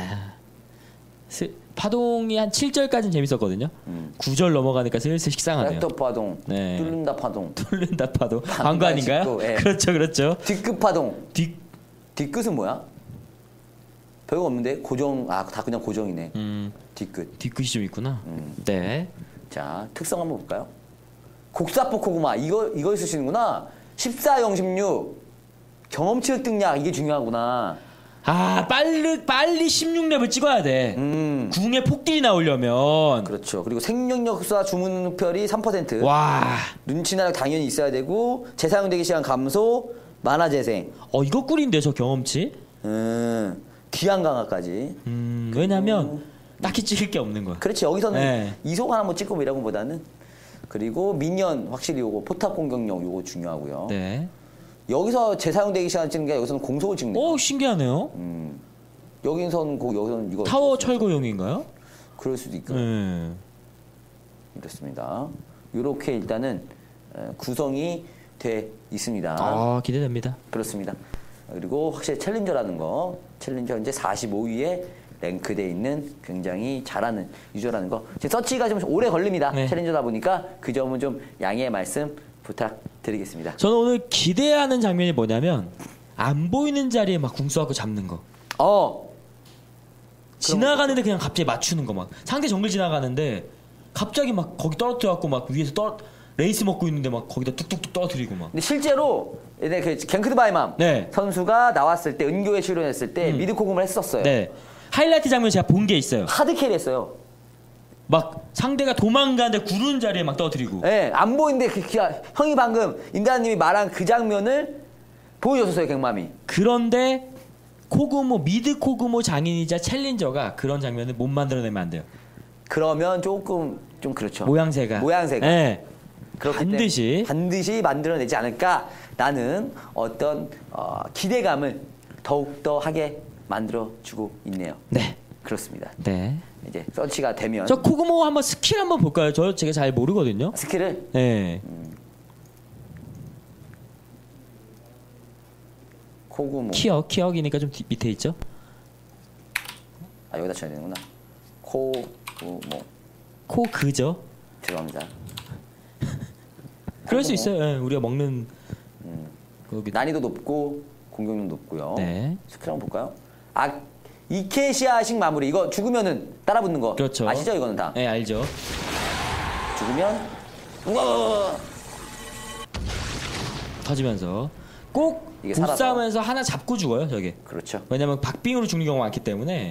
[SPEAKER 3] 파동이 한 7절까지는 재밌었거든요. 9절 넘어가니까 슬슬 식상하네요.
[SPEAKER 2] 랩터 파동.
[SPEAKER 3] 네.
[SPEAKER 2] 뚫는다 파동.
[SPEAKER 3] 뚫는다 파동. 방관인가요?
[SPEAKER 2] 짚고, 예.
[SPEAKER 3] 그렇죠.
[SPEAKER 2] 뒷끝 파동. 뒷끝은 뭐야? 별거 없는데 다 그냥 고정이네. 뒤끝.
[SPEAKER 3] 뒤끝이 좀 있구나. 네.
[SPEAKER 2] 자, 특성 한번 볼까요? 곡사포 코그마 이걸 쓰시는구나. 14-0-16 경험치 획득량 이게 중요하구나.
[SPEAKER 3] 아 빨리 16렙을 찍어야 돼. 궁에 폭딜이 나오려면.
[SPEAKER 2] 그렇죠. 그리고 생명력 흡수와 주문 흡혈이 3%.
[SPEAKER 3] 와.
[SPEAKER 2] 눈치나력 당연히 있어야 되고 재사용되기 시간 감소, 만화 재생.
[SPEAKER 3] 이거 꿀인데 저 경험치.
[SPEAKER 2] 귀한 강화까지.
[SPEAKER 3] 왜냐면 딱히 찍을 게 없는 거야.
[SPEAKER 2] 그렇지. 여기서는
[SPEAKER 3] 네.
[SPEAKER 2] 이속 하나 뭐 찍고 이런 것보다는. 그리고 미니언 확실히 요거 포탑 공격력 요거 중요하고요.
[SPEAKER 3] 네.
[SPEAKER 2] 여기서 재사용되기 시간 찍는 게 여기서는 공속을 찍는 거예요.
[SPEAKER 3] 오 신기하네요.
[SPEAKER 2] 여기서는 이거
[SPEAKER 3] 타워 철거용인가요?
[SPEAKER 2] 그럴 수도 있고.
[SPEAKER 3] 네.
[SPEAKER 2] 이렇습니다. 이렇게 일단은 구성이 돼 있습니다.
[SPEAKER 3] 아 기대됩니다.
[SPEAKER 2] 그렇습니다. 그리고 확실히 챌린저라는 거, 챌린저 현재 45위에 랭크돼 있는 굉장히 잘하는 유저라는 거. 지금 서치가 좀 오래 걸립니다.
[SPEAKER 3] 네.
[SPEAKER 2] 챌린저다 보니까 그 점은 좀 양해의 말씀 부탁드리겠습니다.
[SPEAKER 3] 저는 오늘 기대하는 장면이 뭐냐면 안 보이는 자리에 막 궁 쏘갖고 잡는 거. 지나가는데 그냥 갑자기 맞추는 거 막. 상대 정글 지나가는데 갑자기 막 거기 떨어뜨려갖고 막 위에서 레이스 먹고 있는데 막 거기다 뚝뚝뚝 떨어뜨리고 막.
[SPEAKER 2] 근데 실제로 그 갱크드 바이맘
[SPEAKER 3] 네.
[SPEAKER 2] 선수가 나왔을 때 은교에 출연했을 때 미드 코금을 했었어요.
[SPEAKER 3] 네. 하이라이트 장면 제가 본 게 있어요.
[SPEAKER 2] 하드 캐리했어요.
[SPEAKER 3] 막 상대가 도망가는데 구르는 자리에 막 떨어뜨리고.
[SPEAKER 2] 네, 안 보이는데 형이 방금 임다님이 말한 그 장면을 보여줬었어요, 갱맘이.
[SPEAKER 3] 그런데 코그모 미드 코그모 장인이자 챌린저가 그런 장면을 못 만들어내면 안 돼요.
[SPEAKER 2] 그러면 조금 좀 그렇죠.
[SPEAKER 3] 모양새가.
[SPEAKER 2] 네.
[SPEAKER 3] 반드시
[SPEAKER 2] 만들어내지 않을까. 나는 어떤 기대감을 더욱더 하게 만들어주고 있네요.
[SPEAKER 3] 네.
[SPEAKER 2] 그렇습니다.
[SPEAKER 3] 네.
[SPEAKER 2] 이제 서치가 되면
[SPEAKER 3] 저 코그모 한번 스킬 한번 볼까요? 제가 잘 모르거든요.
[SPEAKER 2] 스킬을
[SPEAKER 3] 네.
[SPEAKER 2] 코구모.
[SPEAKER 3] 키역이니까 좀 밑에 있죠.
[SPEAKER 2] 여기다 쳐야 되는구나. 코구모.
[SPEAKER 3] 코그죠.
[SPEAKER 2] 죄송합니다.
[SPEAKER 3] 그럴 수 있어요. 네, 우리가 먹는 거기.
[SPEAKER 2] 난이도 높고 공격력 높고요.
[SPEAKER 3] 네.
[SPEAKER 2] 스킬 한번 볼까요? 이케시아식 마무리. 이거 죽으면은 따라붙는 거.
[SPEAKER 3] 그렇죠.
[SPEAKER 2] 아시죠? 이거는 다.
[SPEAKER 3] 네, 알죠.
[SPEAKER 2] 죽으면 우와.
[SPEAKER 3] 터지면서 꼭
[SPEAKER 2] 이게 살아서.
[SPEAKER 3] 보싸움에서 하나 잡고 죽어요, 저게.
[SPEAKER 2] 그렇죠.
[SPEAKER 3] 왜냐면 박빙으로 죽는 경우가 많기 때문에.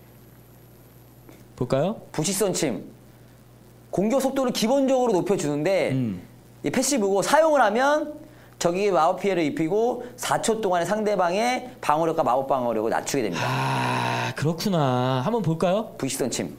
[SPEAKER 3] 볼까요?
[SPEAKER 2] 부시선침. 공격 속도를 기본적으로 높여주는데 이 패시브고 사용을 하면 적이 마법 피해를 입히고 4초 동안에 상대방의 방어력과 마법 방어력을 낮추게 됩니다.
[SPEAKER 3] 아 그렇구나. 한번 볼까요?
[SPEAKER 2] 부시선침.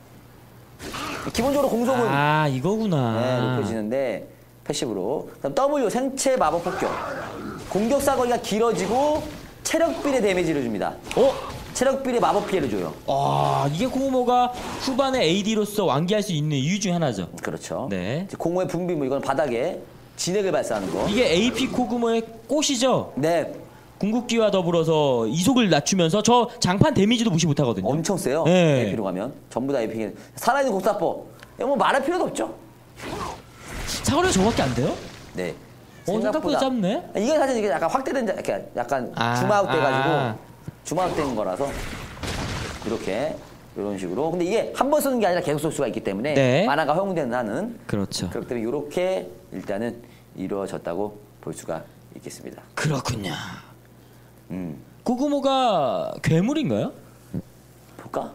[SPEAKER 2] 기본적으로 공속은
[SPEAKER 3] 이거구나.
[SPEAKER 2] 높여지는데 패시브로. 그다음 W 생체 마법 폭격. 공격 사거리가 길어지고 체력 비례 데미지를 줍니다. 체력 비례 마법 피해를 줘요.
[SPEAKER 3] 이게 코그모가 후반에 AD로서 완기할 수 있는 이유 중 하나죠.
[SPEAKER 2] 그렇죠.
[SPEAKER 3] 네.
[SPEAKER 2] 공허의 분비물 이건 바닥에 진액을 발사하는 거.
[SPEAKER 3] 이게 AP 코그모의 꽃이죠.
[SPEAKER 2] 네.
[SPEAKER 3] 궁극기와 더불어서 이속을 낮추면서 저 장판 데미지도 무시 못하거든요.
[SPEAKER 2] 엄청 세요.
[SPEAKER 3] 네.
[SPEAKER 2] AP로 가면 전부 다 AP. 살아있는 곡사포. 이거 뭐 말할 필요도 없죠.
[SPEAKER 3] 사거리가 저밖에 안 돼요?
[SPEAKER 2] 네.
[SPEAKER 3] 생각보다 짧네.
[SPEAKER 2] 이게 사실 이게 약간 확대된 약간 줌아웃 돼가지고 줌아웃 된 거라서 이렇게 이런 식으로. 근데 이게 한 번 쓰는 게 아니라 계속 쓸 수가 있기 때문에
[SPEAKER 3] 네.
[SPEAKER 2] 만화가 허용되는 한은
[SPEAKER 3] 그렇죠.
[SPEAKER 2] 그렇기 때문에 이렇게 일단은 이루어졌다고 볼 수가 있겠습니다.
[SPEAKER 3] 그렇군요. 코그모가 괴물인가요?
[SPEAKER 2] 볼까?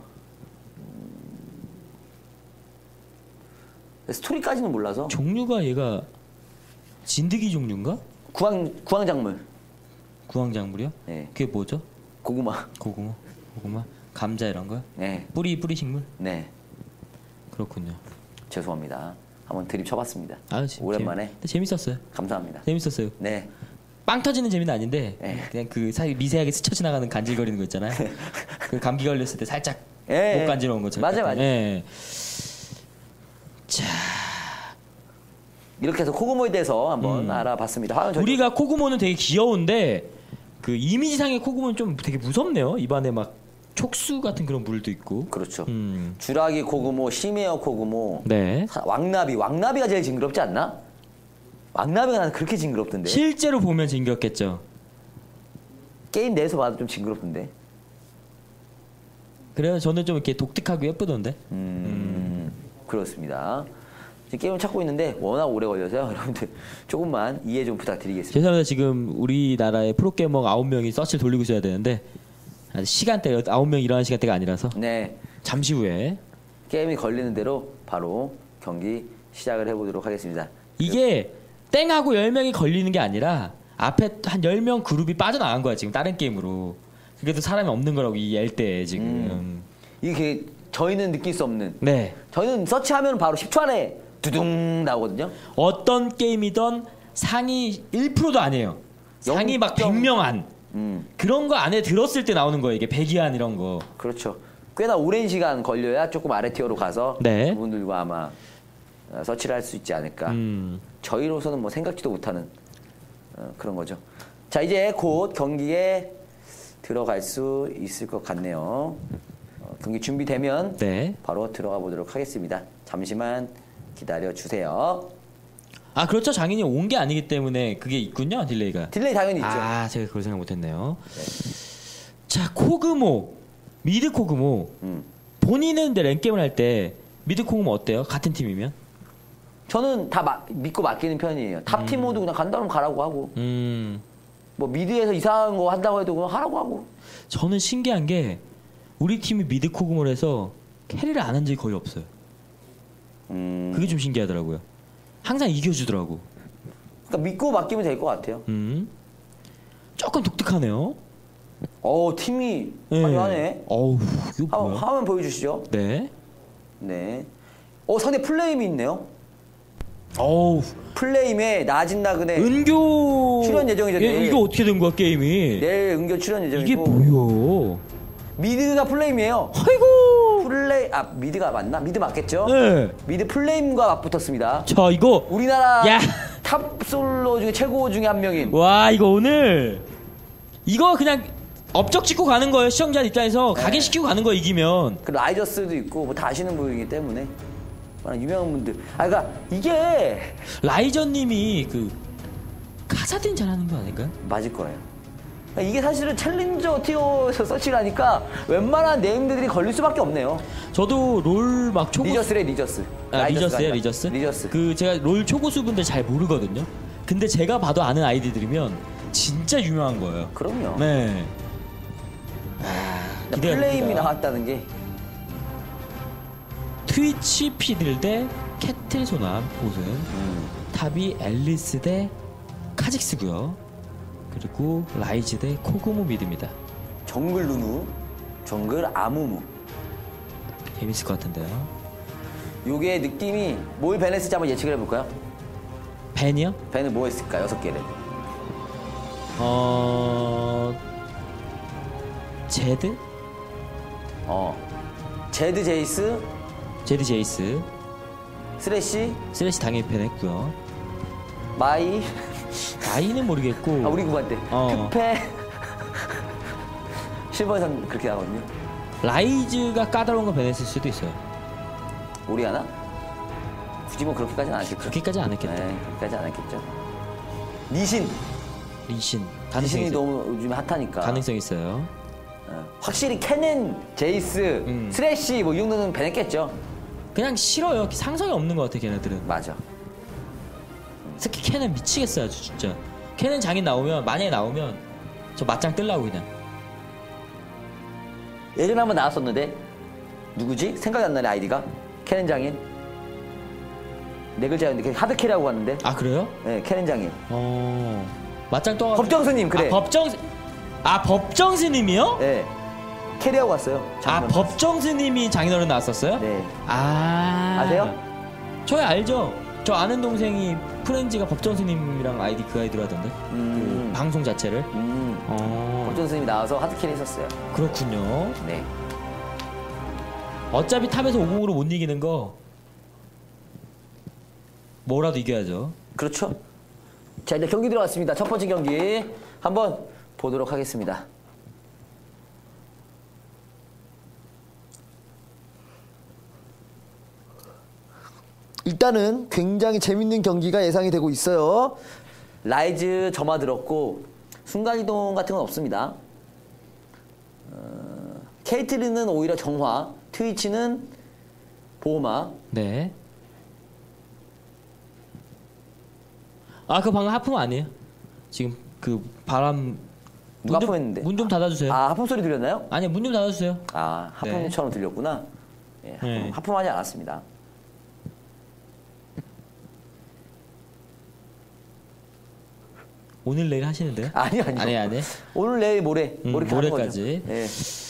[SPEAKER 2] 스토리까지는 몰라서.
[SPEAKER 3] 종류가 얘가 진드기 종류인가?
[SPEAKER 2] 구황작물.
[SPEAKER 3] 구황작물이요?
[SPEAKER 2] 네.
[SPEAKER 3] 그게 뭐죠?
[SPEAKER 2] 고구마.
[SPEAKER 3] 고구마, 감자 이런 거요?
[SPEAKER 2] 네.
[SPEAKER 3] 뿌리 식물?
[SPEAKER 2] 네.
[SPEAKER 3] 그렇군요.
[SPEAKER 2] 죄송합니다. 한번 드립 쳐봤습니다.
[SPEAKER 3] 오랜만에. 재밌었어요.
[SPEAKER 2] 감사합니다.
[SPEAKER 3] 재밌었어요.
[SPEAKER 2] 네.
[SPEAKER 3] 빵 터지는 재미는 아닌데
[SPEAKER 2] 네.
[SPEAKER 3] 그냥 그 사이 미세하게 스쳐 지나가는 간질거리는 거 있잖아요. 그 감기 걸렸을 때 살짝
[SPEAKER 2] 네.
[SPEAKER 3] 목 간지러운 것처럼.
[SPEAKER 2] 맞아요.
[SPEAKER 3] 네. 자,
[SPEAKER 2] 이렇게 해서 코그모에 대해서 한번 알아봤습니다.
[SPEAKER 3] 우리가 코그모는 되게 귀여운데 그 이미지상의 코그모는 좀 되게 무섭네요. 입안에 막 촉수 같은 그런 물도 있고.
[SPEAKER 2] 그렇죠. 주라기 코그모, 시메어 코그모,
[SPEAKER 3] 네.
[SPEAKER 2] 왕나비가 제일 징그럽지 않나? 왕나비가 나는 그렇게 징그럽던데.
[SPEAKER 3] 실제로 보면 징겼겠죠.
[SPEAKER 2] 게임 내에서 봐도 좀 징그럽던데.
[SPEAKER 3] 그래요. 저는 좀 이렇게 독특하고 예쁘던데.
[SPEAKER 2] 그렇습니다. 지금 게임을 찾고 있는데 워낙 오래 걸려서요. 여러분들 조금만 이해 좀 부탁드리겠습니다.
[SPEAKER 3] 죄송합니다. 지금 우리나라의 프로게이머 9명이 서치를 돌리고 있어야 되는데 시간대가 9명 일어나는 시간대가 아니라서
[SPEAKER 2] 네.
[SPEAKER 3] 잠시 후에
[SPEAKER 2] 게임이 걸리는 대로 바로 경기 시작을 해보도록 하겠습니다.
[SPEAKER 3] 이게 땡하고 10명이 걸리는 게 아니라 앞에 한 10명 그룹이 빠져나간 거야 지금 다른 게임으로. 그래도 사람이 없는 거라고 이 앨때 지금.
[SPEAKER 2] 이게 저희는 느낄 수 없는.
[SPEAKER 3] 네.
[SPEAKER 2] 저희는 서치하면 바로 10초 안에 두둥 나오거든요.
[SPEAKER 3] 어떤 게임이든 상위 1%도 아니에요. 상위 막 100명 안. 그런 거 안에 들었을 때 나오는 거예요. 이게 100위 안 이런 거.
[SPEAKER 2] 그렇죠. 꽤나 오랜 시간 걸려야 조금 아래 티어로 가서
[SPEAKER 3] 네.
[SPEAKER 2] 그분들과 아마 서치를 할 수 있지 않을까. 저희로서는 뭐 생각지도 못하는 그런 거죠. 자, 이제 곧 경기에 들어갈 수 있을 것 같네요. 경기 준비되면
[SPEAKER 3] 네.
[SPEAKER 2] 바로 들어가 보도록 하겠습니다. 잠시만 기다려 주세요.
[SPEAKER 3] 아 그렇죠. 장인이 온 게 아니기 때문에 그게 있군요. 딜레이가.
[SPEAKER 2] 딜레이 당연히 있죠.
[SPEAKER 3] 아 제가 그걸 생각 못했네요. 네. 자 코그모 미드 코그모 본인은 근데 랭게임을 할 때 미드 코그모 어때요? 같은 팀이면?
[SPEAKER 2] 저는 다 믿고 맡기는 편이에요. 탑팀 모두 그냥 간다면 가라고 하고 뭐 미드에서 이상한 거 한다고 해도 그냥 하라고 하고.
[SPEAKER 3] 저는 신기한 게 우리 팀이 미드 코그모를 해서 캐리를 안 한 적이 거의 없어요. 그게 좀 신기하더라고요. 항상 이겨주더라고.
[SPEAKER 2] 그러니까 믿고 맡기면 될 것 같아요.
[SPEAKER 3] 조금 독특하네요.
[SPEAKER 2] 팀이 화려하네.
[SPEAKER 3] 어우, 이거 뭐야?
[SPEAKER 2] 화면 보여주시죠.
[SPEAKER 3] 네.
[SPEAKER 2] 네. 상대 플레임이 있네요.
[SPEAKER 3] 어우,
[SPEAKER 2] 플레임에 낮은 나그네
[SPEAKER 3] 은교
[SPEAKER 2] 출연 예정이죠.
[SPEAKER 3] 이게 어떻게 된 거야 게임이?
[SPEAKER 2] 내일 은교 출연 예정이고.
[SPEAKER 3] 이게 뭐요?
[SPEAKER 2] 미드가 플레임이에요.
[SPEAKER 3] 아이고.
[SPEAKER 2] 미드가 맞나? 미드 맞겠죠?
[SPEAKER 3] 네.
[SPEAKER 2] 미드 플레임과 맞붙었습니다.
[SPEAKER 3] 자 이거
[SPEAKER 2] 우리나라
[SPEAKER 3] 야.
[SPEAKER 2] 탑 솔로 중에 최고 중에 한 명인.
[SPEAKER 3] 와 이거 오늘 이거 그냥 업적 찍고 가는 거예요. 시청자 입장에서
[SPEAKER 2] 네.
[SPEAKER 3] 각인시키고 가는 거 이기면.
[SPEAKER 2] 그 라이저스도 있고 뭐 다 아시는 분이기 때문에 워낙 유명한 분들. 그러니까 이게
[SPEAKER 3] 라이저님이 그 카사딘 잘하는 거 아닌가요?
[SPEAKER 2] 맞을 거예요. 그러니까 이게 사실은 챌린저 티어에서 서치를 하니까 웬만한 네임들이 걸릴 수밖에 없네요.
[SPEAKER 3] 저도 롤 막 초고
[SPEAKER 2] 리저스래 리저스.
[SPEAKER 3] 리저스예요,
[SPEAKER 2] 아니라.
[SPEAKER 3] 리저스?
[SPEAKER 2] 리저스.
[SPEAKER 3] 그 제가 롤 초고수분들 잘 모르거든요. 근데 제가 봐도 아는 아이디들이면 진짜 유명한 거예요.
[SPEAKER 2] 그럼요.
[SPEAKER 3] 네. 기대가
[SPEAKER 2] 플레임이
[SPEAKER 3] 됩니다.
[SPEAKER 2] 나왔다는 게
[SPEAKER 3] 트위치 피들 대 캐틀 소남 보승. 탑이 앨리스 대 카직스고요. 그리고 라이즈 대 코그모 미드입니다.
[SPEAKER 2] 정글 누누, 정글 아무무.
[SPEAKER 3] 재밌을 것 같은데요.
[SPEAKER 2] 요게 느낌이 뭘 밴했을지 한번 예측을 해볼까요?
[SPEAKER 3] 벤이요?
[SPEAKER 2] 밴을 뭐 했을까? 6개를.
[SPEAKER 3] 제드?
[SPEAKER 2] 제드 제이스,
[SPEAKER 3] 제드 제이스.
[SPEAKER 2] 스래시,
[SPEAKER 3] 쓰레시 당연히 벤했고요.
[SPEAKER 2] 마이.
[SPEAKER 3] 나이는 모르겠고.
[SPEAKER 2] 우리 구반 때. 크페. 실버에선 그렇게 나거든요.
[SPEAKER 3] 라이즈가 까다로운 거 벤했을 수도 있어요.
[SPEAKER 2] 오리아나? 굳이 뭐 그렇게까지는 안 했겠죠.
[SPEAKER 3] 그렇게까지 안 했겠다.
[SPEAKER 2] 네, 그렇게까지 안 했겠죠. 리신.
[SPEAKER 3] 리신.
[SPEAKER 2] 리신이
[SPEAKER 3] 가능성이
[SPEAKER 2] 너무 요즘 핫하니까.
[SPEAKER 3] 가능성 있어요.
[SPEAKER 2] 확실히 캐넨, 제이스, 스래시 뭐 이 정도는 밴했겠죠.
[SPEAKER 3] 그냥 싫어요. 상성이 없는 것 같아 걔네들은.
[SPEAKER 2] 맞아.
[SPEAKER 3] 특히 캐넨 미치겠어요 아주 진짜. 캐넨 장인 나오면 만약에 나오면 저 맞짱 뜰라고 그냥.
[SPEAKER 2] 예전에 한번 나왔었는데 누구지? 생각이 안 나네 아이디가. 캐넨 장인. 네 글자였는데 하드캐라고 하는데.
[SPEAKER 3] 아 그래요?
[SPEAKER 2] 네, 캐넨 장인.
[SPEAKER 3] 맞짱 떠.
[SPEAKER 2] 법정스님 그래.
[SPEAKER 3] 법정스님이요?
[SPEAKER 2] 네. 캐리하고 왔어요.
[SPEAKER 3] 법정스님이 장인어른 나왔었어요?
[SPEAKER 2] 네.
[SPEAKER 3] 아세요? 저희 알죠. 저 아는 동생이 프렌즈가 법정스님이랑 아이디 그 아이디로 하던데. 그 방송 자체를.
[SPEAKER 2] 법정스님이 나와서 하드캐리 했었어요.
[SPEAKER 3] 그렇군요.
[SPEAKER 2] 네.
[SPEAKER 3] 어차피 탑에서 50으로 못 이기는 거 뭐라도 이겨야죠.
[SPEAKER 2] 그렇죠. 자, 이제 경기 들어갔습니다. 첫 번째 경기 한번 보도록 하겠습니다. 일단은 굉장히 재밌는 경기가 예상이 되고 있어요. 라이즈 점화 들었고 순간이동 같은 건 없습니다. 케이틀린은 오히려 정화, 트위치는 보호막.
[SPEAKER 3] 네. 아, 그 방금 하품 아니에요? 지금 그 바람
[SPEAKER 2] 누가 하품했는데?
[SPEAKER 3] 문 좀 닫아주세요.
[SPEAKER 2] 아, 하품 소리 들렸나요?
[SPEAKER 3] 아니, 문 좀 닫아주세요.
[SPEAKER 2] 아, 하품처럼 들렸구나. 예,
[SPEAKER 3] 네.
[SPEAKER 2] 하품하지 않았습니다.
[SPEAKER 3] 오늘 내일 하시는데요?
[SPEAKER 2] 아니요.
[SPEAKER 3] 아니.
[SPEAKER 2] 오늘 내일 모레
[SPEAKER 3] 모레까지.
[SPEAKER 2] 예.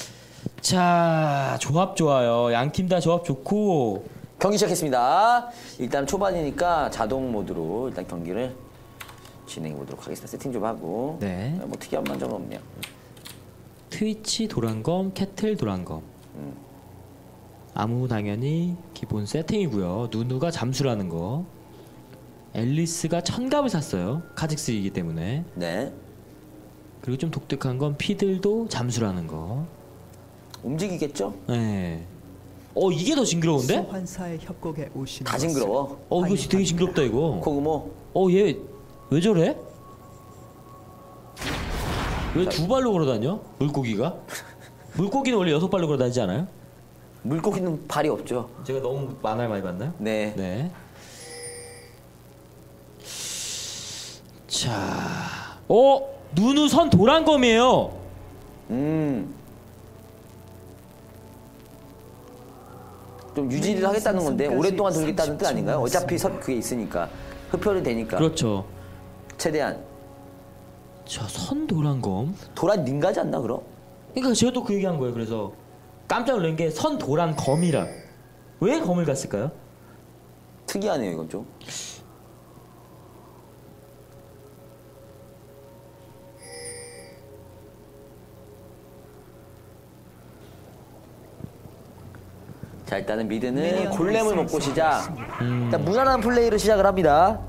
[SPEAKER 3] 자, 조합 좋아요. 양 팀 다 조합 좋고.
[SPEAKER 2] 경기 시작했습니다. 일단 초반이니까 자동 모드로 일단 경기를 진행해 보도록 하겠습니다. 세팅 좀 하고.
[SPEAKER 3] 네.
[SPEAKER 2] 뭐 특이한 점은 없네요.
[SPEAKER 3] 트위치 도란검, 캐틀 도란검. 아무 당연히 기본 세팅이고요. 누누가 잠수라는 거. 앨리스가 천갑을 샀어요. 카직스이기 때문에.
[SPEAKER 2] 네.
[SPEAKER 3] 그리고 좀 독특한 건 피들도 잠수라는 거.
[SPEAKER 2] 움직이겠죠?
[SPEAKER 3] 네. 이게 더 징그러운데?
[SPEAKER 5] 소환사의 협곡에 오신
[SPEAKER 2] 다 징그러워.
[SPEAKER 3] 이거 되게 징그럽다 이거.
[SPEAKER 2] 코그모.
[SPEAKER 3] 얘 왜 저래? 왜 두 발로 걸어다녀? 물고기가? 물고기는 원래 6발로 걸어다니지 않아요?
[SPEAKER 2] 물고기는 발이 없죠.
[SPEAKER 3] 제가 너무 만화를 많이 봤나요?
[SPEAKER 2] 네.
[SPEAKER 3] 네. 자, 누누 선 도란검이에요.
[SPEAKER 2] 좀 유지를 하겠다는 건데 오랫동안 돌겠다는 뜻 아닌가요? 어차피 그게 있으니까 흡혈이 되니까.
[SPEAKER 3] 그렇죠.
[SPEAKER 2] 최대한.
[SPEAKER 3] 자, 선 도란검.
[SPEAKER 2] 도란 닌가지 않나 그럼?
[SPEAKER 3] 그러니까 제가 또 그 얘기한 거예요. 그래서 깜짝 놀란 게 선 도란검이라. 왜 검을 갔을까요?
[SPEAKER 2] 특이하네요 이건 좀. 자, 일단은 미드는 골렘을 먹고 시작. 일단 무난한 플레이로 시작을 합니다.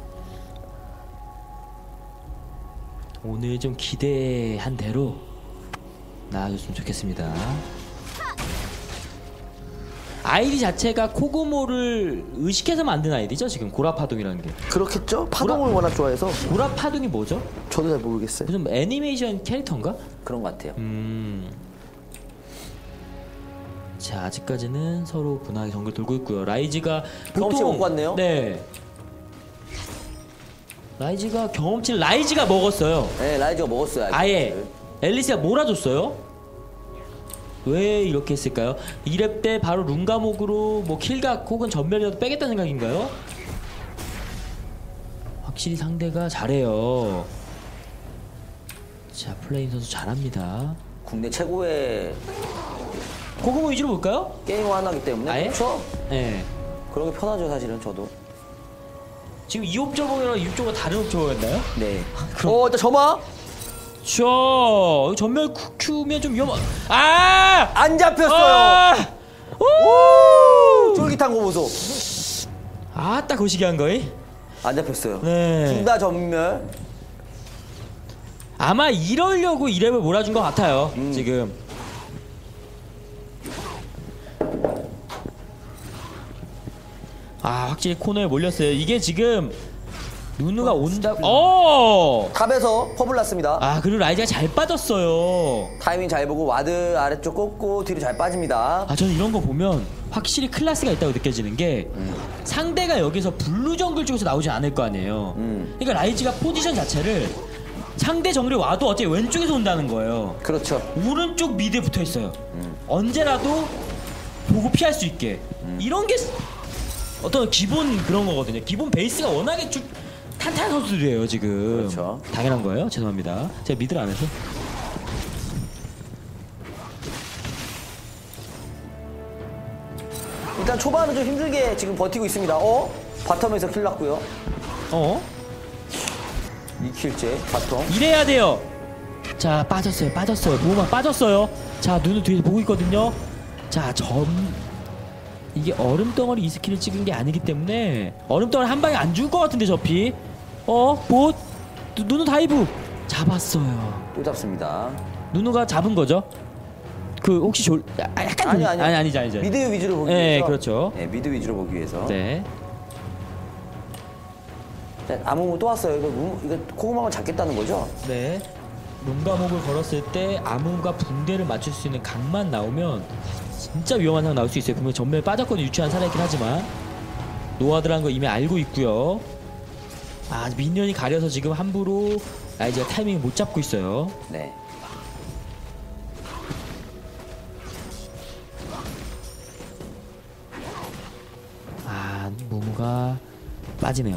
[SPEAKER 3] 오늘 좀 기대한 대로 나아졌으면 좋겠습니다. 아이디 자체가 코그모를 의식해서 만든 아이디죠? 지금 고라파동이라는 게.
[SPEAKER 2] 그렇겠죠? 파동을 워낙 좋아해서.
[SPEAKER 3] 고라파동이 뭐죠?
[SPEAKER 2] 저도 잘 모르겠어요.
[SPEAKER 3] 무슨 애니메이션 캐릭터인가?
[SPEAKER 2] 그런 것 같아요.
[SPEAKER 3] 자, 아직까지는 서로 분하게 정글 돌고 있고요. 라이즈가
[SPEAKER 2] 경험치 먹고 왔네요.
[SPEAKER 3] 네. 라이즈가 먹었어요.
[SPEAKER 2] 네, 라이즈가 먹었어요.
[SPEAKER 3] 아예 앨리스가 몰아줬어요. 왜 이렇게 했을까요? 2렙 때 바로 룬가목으로 뭐 킬각 혹은 전멸이라도 빼겠다는 생각인가요? 확실히 상대가 잘해요. 자, 플레인 선수 잘합니다.
[SPEAKER 2] 국내 최고의
[SPEAKER 3] 코그모 위주로 볼까요?
[SPEAKER 2] 게이머 하나이기 때문에.
[SPEAKER 3] 아예?
[SPEAKER 2] 그렇죠?
[SPEAKER 3] 네.
[SPEAKER 2] 그런 게 편하죠 사실은 저도.
[SPEAKER 3] 지금 이 옵저버랑 이 옵저버 다른 옵저버였나요?
[SPEAKER 2] 네. 일단 점화.
[SPEAKER 3] 전멸 큐면 좀 아!
[SPEAKER 2] 안 잡혔어요.
[SPEAKER 3] 아!
[SPEAKER 2] 오! 쫄깃한 거 보소.
[SPEAKER 3] 아따 거시기 한 거이?
[SPEAKER 2] 안 잡혔어요.
[SPEAKER 3] 네.
[SPEAKER 2] 둘 다 전멸.
[SPEAKER 3] 아마 이러려고 이랩을 몰아준 것 같아요. 지금. 확실히 코너에 몰렸어요. 이게 지금 누누가 온다.
[SPEAKER 2] 탑에서 퍼블 났습니다.
[SPEAKER 3] 그리고 라이즈가 잘 빠졌어요.
[SPEAKER 2] 타이밍 잘 보고 와드 아래쪽 꽂고 뒤로 잘 빠집니다.
[SPEAKER 3] 저는 이런 거 보면 확실히 클래스가 있다고 느껴지는 게 상대가 여기서 블루 정글 쪽에서 나오지 않을 거 아니에요. 그러니까 라이즈가 포지션 자체를 상대 정글이 와도 어차피 왼쪽에서 온다는 거예요.
[SPEAKER 2] 그렇죠.
[SPEAKER 3] 오른쪽 미드에 붙어 있어요. 언제라도 보고 피할 수 있게. 이런 게 어떤 기본 그런 거거든요. 기본 베이스가 워낙에 탄탄한 선수들이에요 지금.
[SPEAKER 2] 그렇죠.
[SPEAKER 3] 당연한 거예요. 죄송합니다. 제가 미드를 안 해서.
[SPEAKER 2] 일단 초반은 좀 힘들게 지금 버티고 있습니다. 바텀에서 킬 났고요. 2킬째 바텀.
[SPEAKER 3] 이래야 돼요. 자, 빠졌어요. 보호막 빠졌어요. 자, 눈을 뒤에서 보고 있거든요. 자, 이게 얼음덩어리 이 스킬을 찍은 게 아니기 때문에 얼음덩어리 한 방에 안 죽을 것 같은데 저피. 누누 다이브 잡았어요.
[SPEAKER 2] 또 잡습니다.
[SPEAKER 3] 누누가 잡은 거죠? 혹시 약간 아니죠.
[SPEAKER 2] 미드 위주로 보기
[SPEAKER 3] 네,
[SPEAKER 2] 위해서.
[SPEAKER 3] 그렇죠.
[SPEAKER 2] 네, 미드 위주로 보기 위해서.
[SPEAKER 3] 네.
[SPEAKER 2] 아무무 또 왔어요. 이거 코그마만 잡겠다는 거죠?
[SPEAKER 3] 네. 룬가목을 걸었을 때 아무가 붕대를 맞출 수 있는 각만 나오면 진짜 위험한 상황 나올 수 있어요. 분명히 전멸 빠졌거든요. 유치한 살아있긴 하지만 노아드라는 거 이미 알고 있고요. 아 미니언이 가려서 지금 함부로 라이즈가 타이밍을 못 잡고 있어요.
[SPEAKER 2] 네.
[SPEAKER 3] 아 무무가 빠지네요.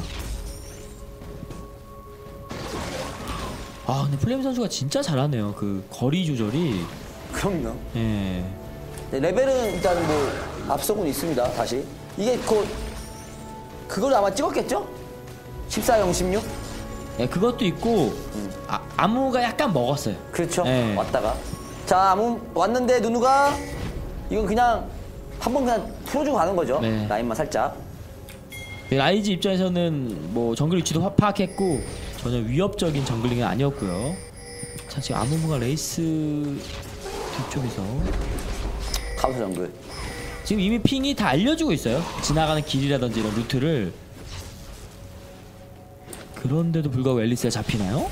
[SPEAKER 3] 아 근데 플레임 선수가 진짜 잘하네요. 그 거리 조절이.
[SPEAKER 2] 그럼요.
[SPEAKER 3] 예.
[SPEAKER 2] 네, 레벨은 일단 뭐 앞서고는 있습니다. 다시 이게 그걸 아마 찍었겠죠? 14, 16?
[SPEAKER 3] 예, 그것도 있고 아무가 약간 먹었어요.
[SPEAKER 2] 그렇죠.
[SPEAKER 3] 네.
[SPEAKER 2] 왔다가 자 아무 왔는데 누누가 이건 그냥 한번 그냥 풀어주고 가는 거죠.
[SPEAKER 3] 네.
[SPEAKER 2] 라인만 살짝.
[SPEAKER 3] 라이즈 입장에서는 뭐 정글 위치도 파악했고 전혀 위협적인 정글링은 아니었고요. 자 지금 아무무가 레이스 뒤쪽에서
[SPEAKER 2] 카우스 정글.
[SPEAKER 3] 지금 이미 핑이 다 알려주고 있어요. 지나가는 길이라든지 이런 루트를. 그런데도 불구하고 앨리스가 잡히나요?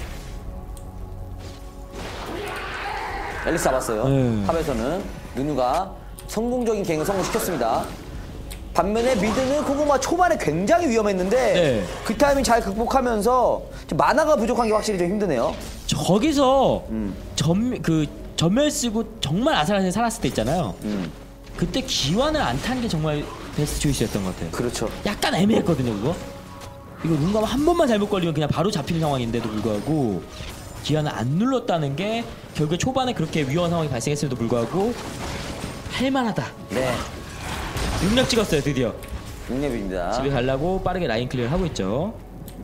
[SPEAKER 2] 앨리스 잡았어요.
[SPEAKER 3] 네.
[SPEAKER 2] 탑에서는 누누가 성공적인 갱을 성공시켰습니다. 반면에 미드는 코고모가 초반에 굉장히 위험했는데
[SPEAKER 3] 네.
[SPEAKER 2] 그 타이밍 잘 극복하면서 좀 만화가 부족한 게 확실히 좀 힘드네요.
[SPEAKER 3] 저기서 전멸 쓰고 정말 아슬아슬 살았을 때 있잖아요. 그때 기환을 안 탄 게 정말 베스트 초이스였던 것 같아요.
[SPEAKER 2] 그렇죠.
[SPEAKER 3] 약간 애매했거든요 그거. 이거 누군가 한 번만 잘못 걸리면 그냥 바로 잡히는 상황인데도 불구하고 기환을 안 눌렀다는 게 결국에 초반에 그렇게 위험한 상황이 발생했음에도 불구하고 할만하다.
[SPEAKER 2] 네.
[SPEAKER 3] 6렙 찍었어요 드디어.
[SPEAKER 2] 6렙입니다.
[SPEAKER 3] 집에 가려고 빠르게 라인 클리어를 하고 있죠.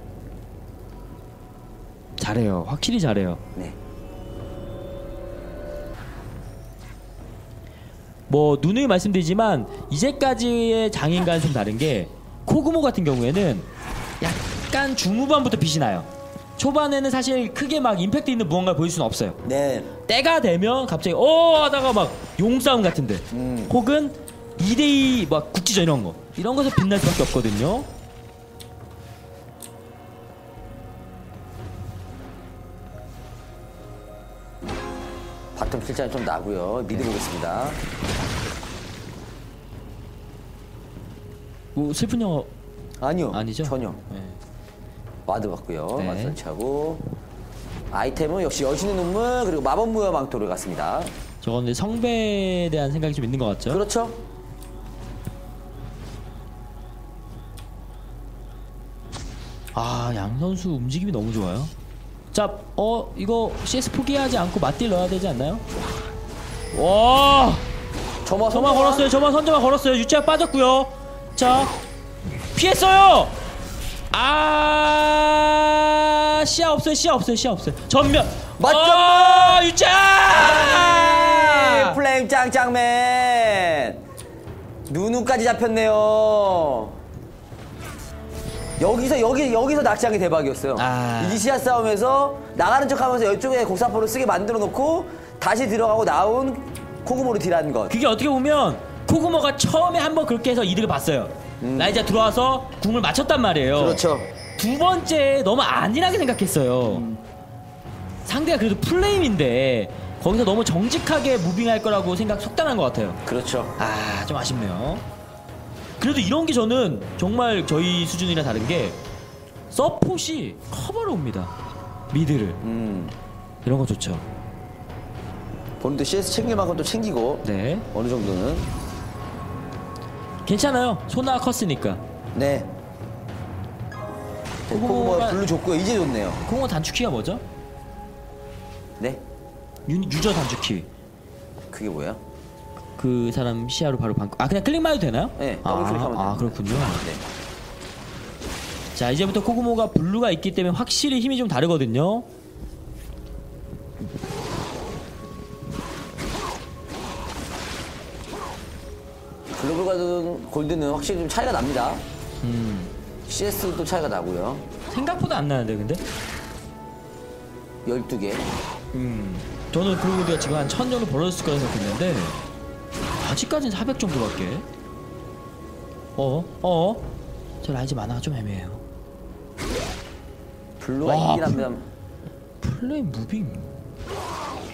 [SPEAKER 3] 잘해요. 확실히 잘해요.
[SPEAKER 2] 네.
[SPEAKER 3] 뭐 누누이 말씀드리지만 이제까지의 장인과는 좀 다른 게 코그모 같은 경우에는 약간 중후반부터 빛이 나요. 초반에는 사실 크게 막 임팩트 있는 무언가를 보일 수는 없어요.
[SPEAKER 2] 네.
[SPEAKER 3] 때가 되면 갑자기 하다가 막 용싸움 같은데 혹은 2대2 막 국지전 이런 것에 빛날 수밖에 없거든요.
[SPEAKER 2] 바텀 실장이 좀 나고요. 미드 보겠습니다.
[SPEAKER 3] 뭐 슬픈 영화
[SPEAKER 2] 아니요.
[SPEAKER 3] 아니죠?
[SPEAKER 2] 전혀.
[SPEAKER 3] 네.
[SPEAKER 2] 와드 받고요.
[SPEAKER 3] 네.
[SPEAKER 2] 와드 설치하고 아이템은 역시 여신의 눈물 그리고 마법 무효 망토를 갔습니다.
[SPEAKER 3] 저건 근데 성배에 대한 생각이 좀 있는 것 같죠?
[SPEAKER 2] 그렇죠.
[SPEAKER 3] 아, 양 선수 움직임이 너무 좋아요. 자, 이거 CS 포기하지 않고 맞딜 넣어야 되지 않나요? 와,
[SPEAKER 2] 점화
[SPEAKER 3] 점화 걸었어요. 점화 선점화 걸었어요. 유치아 빠졌고요. 자, 피했어요. 아, 시야 없어요. 시야 없어요. 시야 없어요. 전면.
[SPEAKER 2] 맞죠?
[SPEAKER 3] 유치아.
[SPEAKER 2] 플레임 짱짱맨 누누까지 잡혔네요. 여기서 낚시한 게 대박이었어요. 이지시아 싸움에서 나가는 척하면서 이쪽에 곡사포를 쓰게 만들어 놓고 다시 들어가고 나온 코그모를 딜한 것.
[SPEAKER 3] 그게 어떻게 보면 코그모가 처음에 한번 그렇게 해서 이득을 봤어요. 라이자 들어와서 궁을 맞췄단 말이에요.
[SPEAKER 2] 그렇죠.
[SPEAKER 3] 두 번째 너무 안일하게 생각했어요. 상대가 그래도 플레임인데 거기서 너무 정직하게 무빙할 거라고 속단한 것 같아요.
[SPEAKER 2] 그렇죠.
[SPEAKER 3] 아, 좀 아쉽네요. 그래도 이런 게 저는 정말 저희 수준이랑 다른 게 서폿이 커버를 옵니다. 미드를. 이런 거 좋죠.
[SPEAKER 2] 본인도 CS 챙길 만큼 또 챙기고.
[SPEAKER 3] 네.
[SPEAKER 2] 어느 정도는.
[SPEAKER 3] 괜찮아요. 소나 컸으니까.
[SPEAKER 2] 네. 코그모가 블루 좋고요. 이제 좋네요.
[SPEAKER 3] 코그모 단축키가 뭐죠?
[SPEAKER 2] 네.
[SPEAKER 3] 유저 단축키.
[SPEAKER 2] 그게 뭐야?
[SPEAKER 3] 그 사람 시야로 바로 그냥 클릭만 해도 되나요?
[SPEAKER 2] 네, 더블 클릭하면 됩니다.
[SPEAKER 3] 그렇군요.
[SPEAKER 2] 네.
[SPEAKER 3] 자, 이제부터 코그모가 블루가 있기 때문에 확실히 힘이 좀 다르거든요.
[SPEAKER 2] 글로벌과 골드는 확실히 좀 차이가 납니다. CS도 차이가 나고요.
[SPEAKER 3] 생각보다 안 나는데 근데?
[SPEAKER 2] 12개.
[SPEAKER 3] 저는 글로벌가 지금 한 1000 정도 벌어졌을 거라 생각했는데 아직까지는 400 정도밖에. 저 라이즈 만화가 좀 애매해요.
[SPEAKER 2] 블루가
[SPEAKER 3] 와,
[SPEAKER 2] 이긴 합니다.
[SPEAKER 3] 플레이 무빙.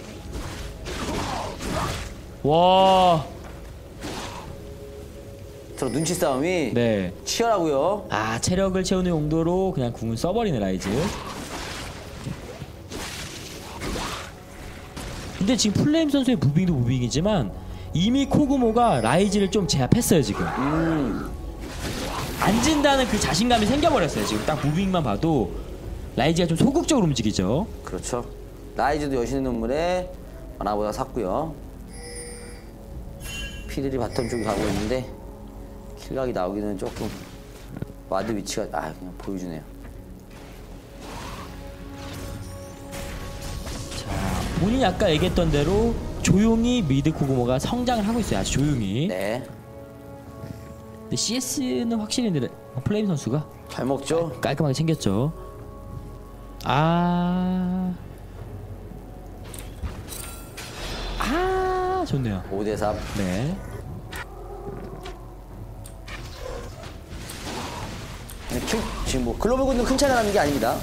[SPEAKER 3] 와.
[SPEAKER 2] 서로 눈치 싸움이
[SPEAKER 3] 네.
[SPEAKER 2] 치열하고요.
[SPEAKER 3] 아, 체력을 채우는 용도로 그냥 궁을 써버리는 라이즈. 근데 지금 플레임 선수의 무빙도 무빙이지만 이미 코그모가 라이즈를 좀 제압했어요 지금. 안 진다는 그 자신감이 생겨버렸어요 지금. 딱 무빙만 봐도 라이즈가 좀 소극적으로 움직이죠.
[SPEAKER 2] 그렇죠. 라이즈도 여신의 눈물에 만화보다 샀고요. 피들이 바텀 쪽에 가고 있는데 킬각이 나오기는 조금 와드 위치가 그냥 보여주네요.
[SPEAKER 3] 본인이 아까 얘기했던 대로 조용히 미드 코그모가 성장을 하고 있어요. 아주 조용히.
[SPEAKER 2] 네.
[SPEAKER 3] 근데 CS는 확실히 근데 플레임 선수가
[SPEAKER 2] 잘 먹죠.
[SPEAKER 3] 깔끔하게 챙겼죠. 좋네요.
[SPEAKER 2] 5대3.
[SPEAKER 3] 네.
[SPEAKER 2] 지금 뭐 글로벌 군은 큰 차이가 나는 게 아닙니다.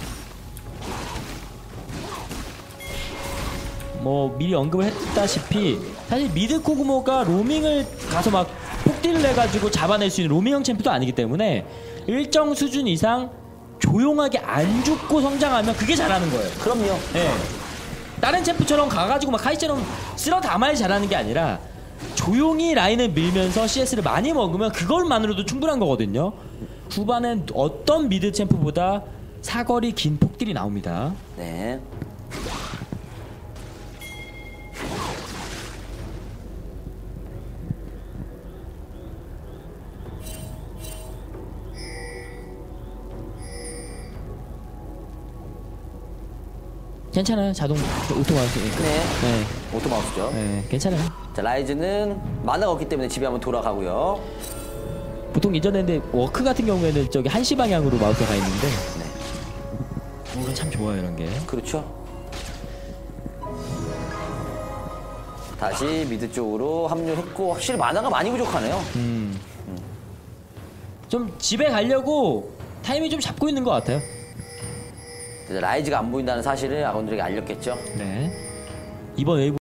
[SPEAKER 3] 뭐 미리 언급을 했다시피 사실 미드 코그모가 로밍을 가서 막 폭딜을 내가지고 잡아낼 수 있는 로밍형 챔프도 아니기 때문에 일정 수준 이상 조용하게 안 죽고 성장하면 그게 잘하는 거예요.
[SPEAKER 2] 그럼요.
[SPEAKER 3] 네. 다른 챔프처럼 가가지고 막 카이처럼 쓸어 담아야 잘하는 게 아니라 조용히 라인을 밀면서 CS를 많이 먹으면 그걸만으로도 충분한 거거든요. 후반엔 어떤 미드 챔프보다 사거리 긴 폭딜이 나옵니다.
[SPEAKER 2] 네.
[SPEAKER 3] 괜찮아요. 자동 오토 마우스니까.
[SPEAKER 2] 네. 오토 마우스죠.
[SPEAKER 3] 네, 괜찮아요.
[SPEAKER 2] 자, 라이즈는 만화가 없기 때문에 집에 한번 돌아가고요.
[SPEAKER 3] 보통 이전에 워크 같은 경우에는 저기 한시 방향으로 마우스가 가 있는데 이건 참 좋아요 이런 게.
[SPEAKER 2] 그렇죠. 다시 미드 쪽으로 합류했고 확실히 만화가 많이 부족하네요.
[SPEAKER 3] 좀 집에 가려고 타이밍 좀 잡고 있는 것 같아요.
[SPEAKER 2] 라이즈가 안 보인다는 사실을 아군들에게 알렸겠죠.
[SPEAKER 3] 네. 이번 웨이브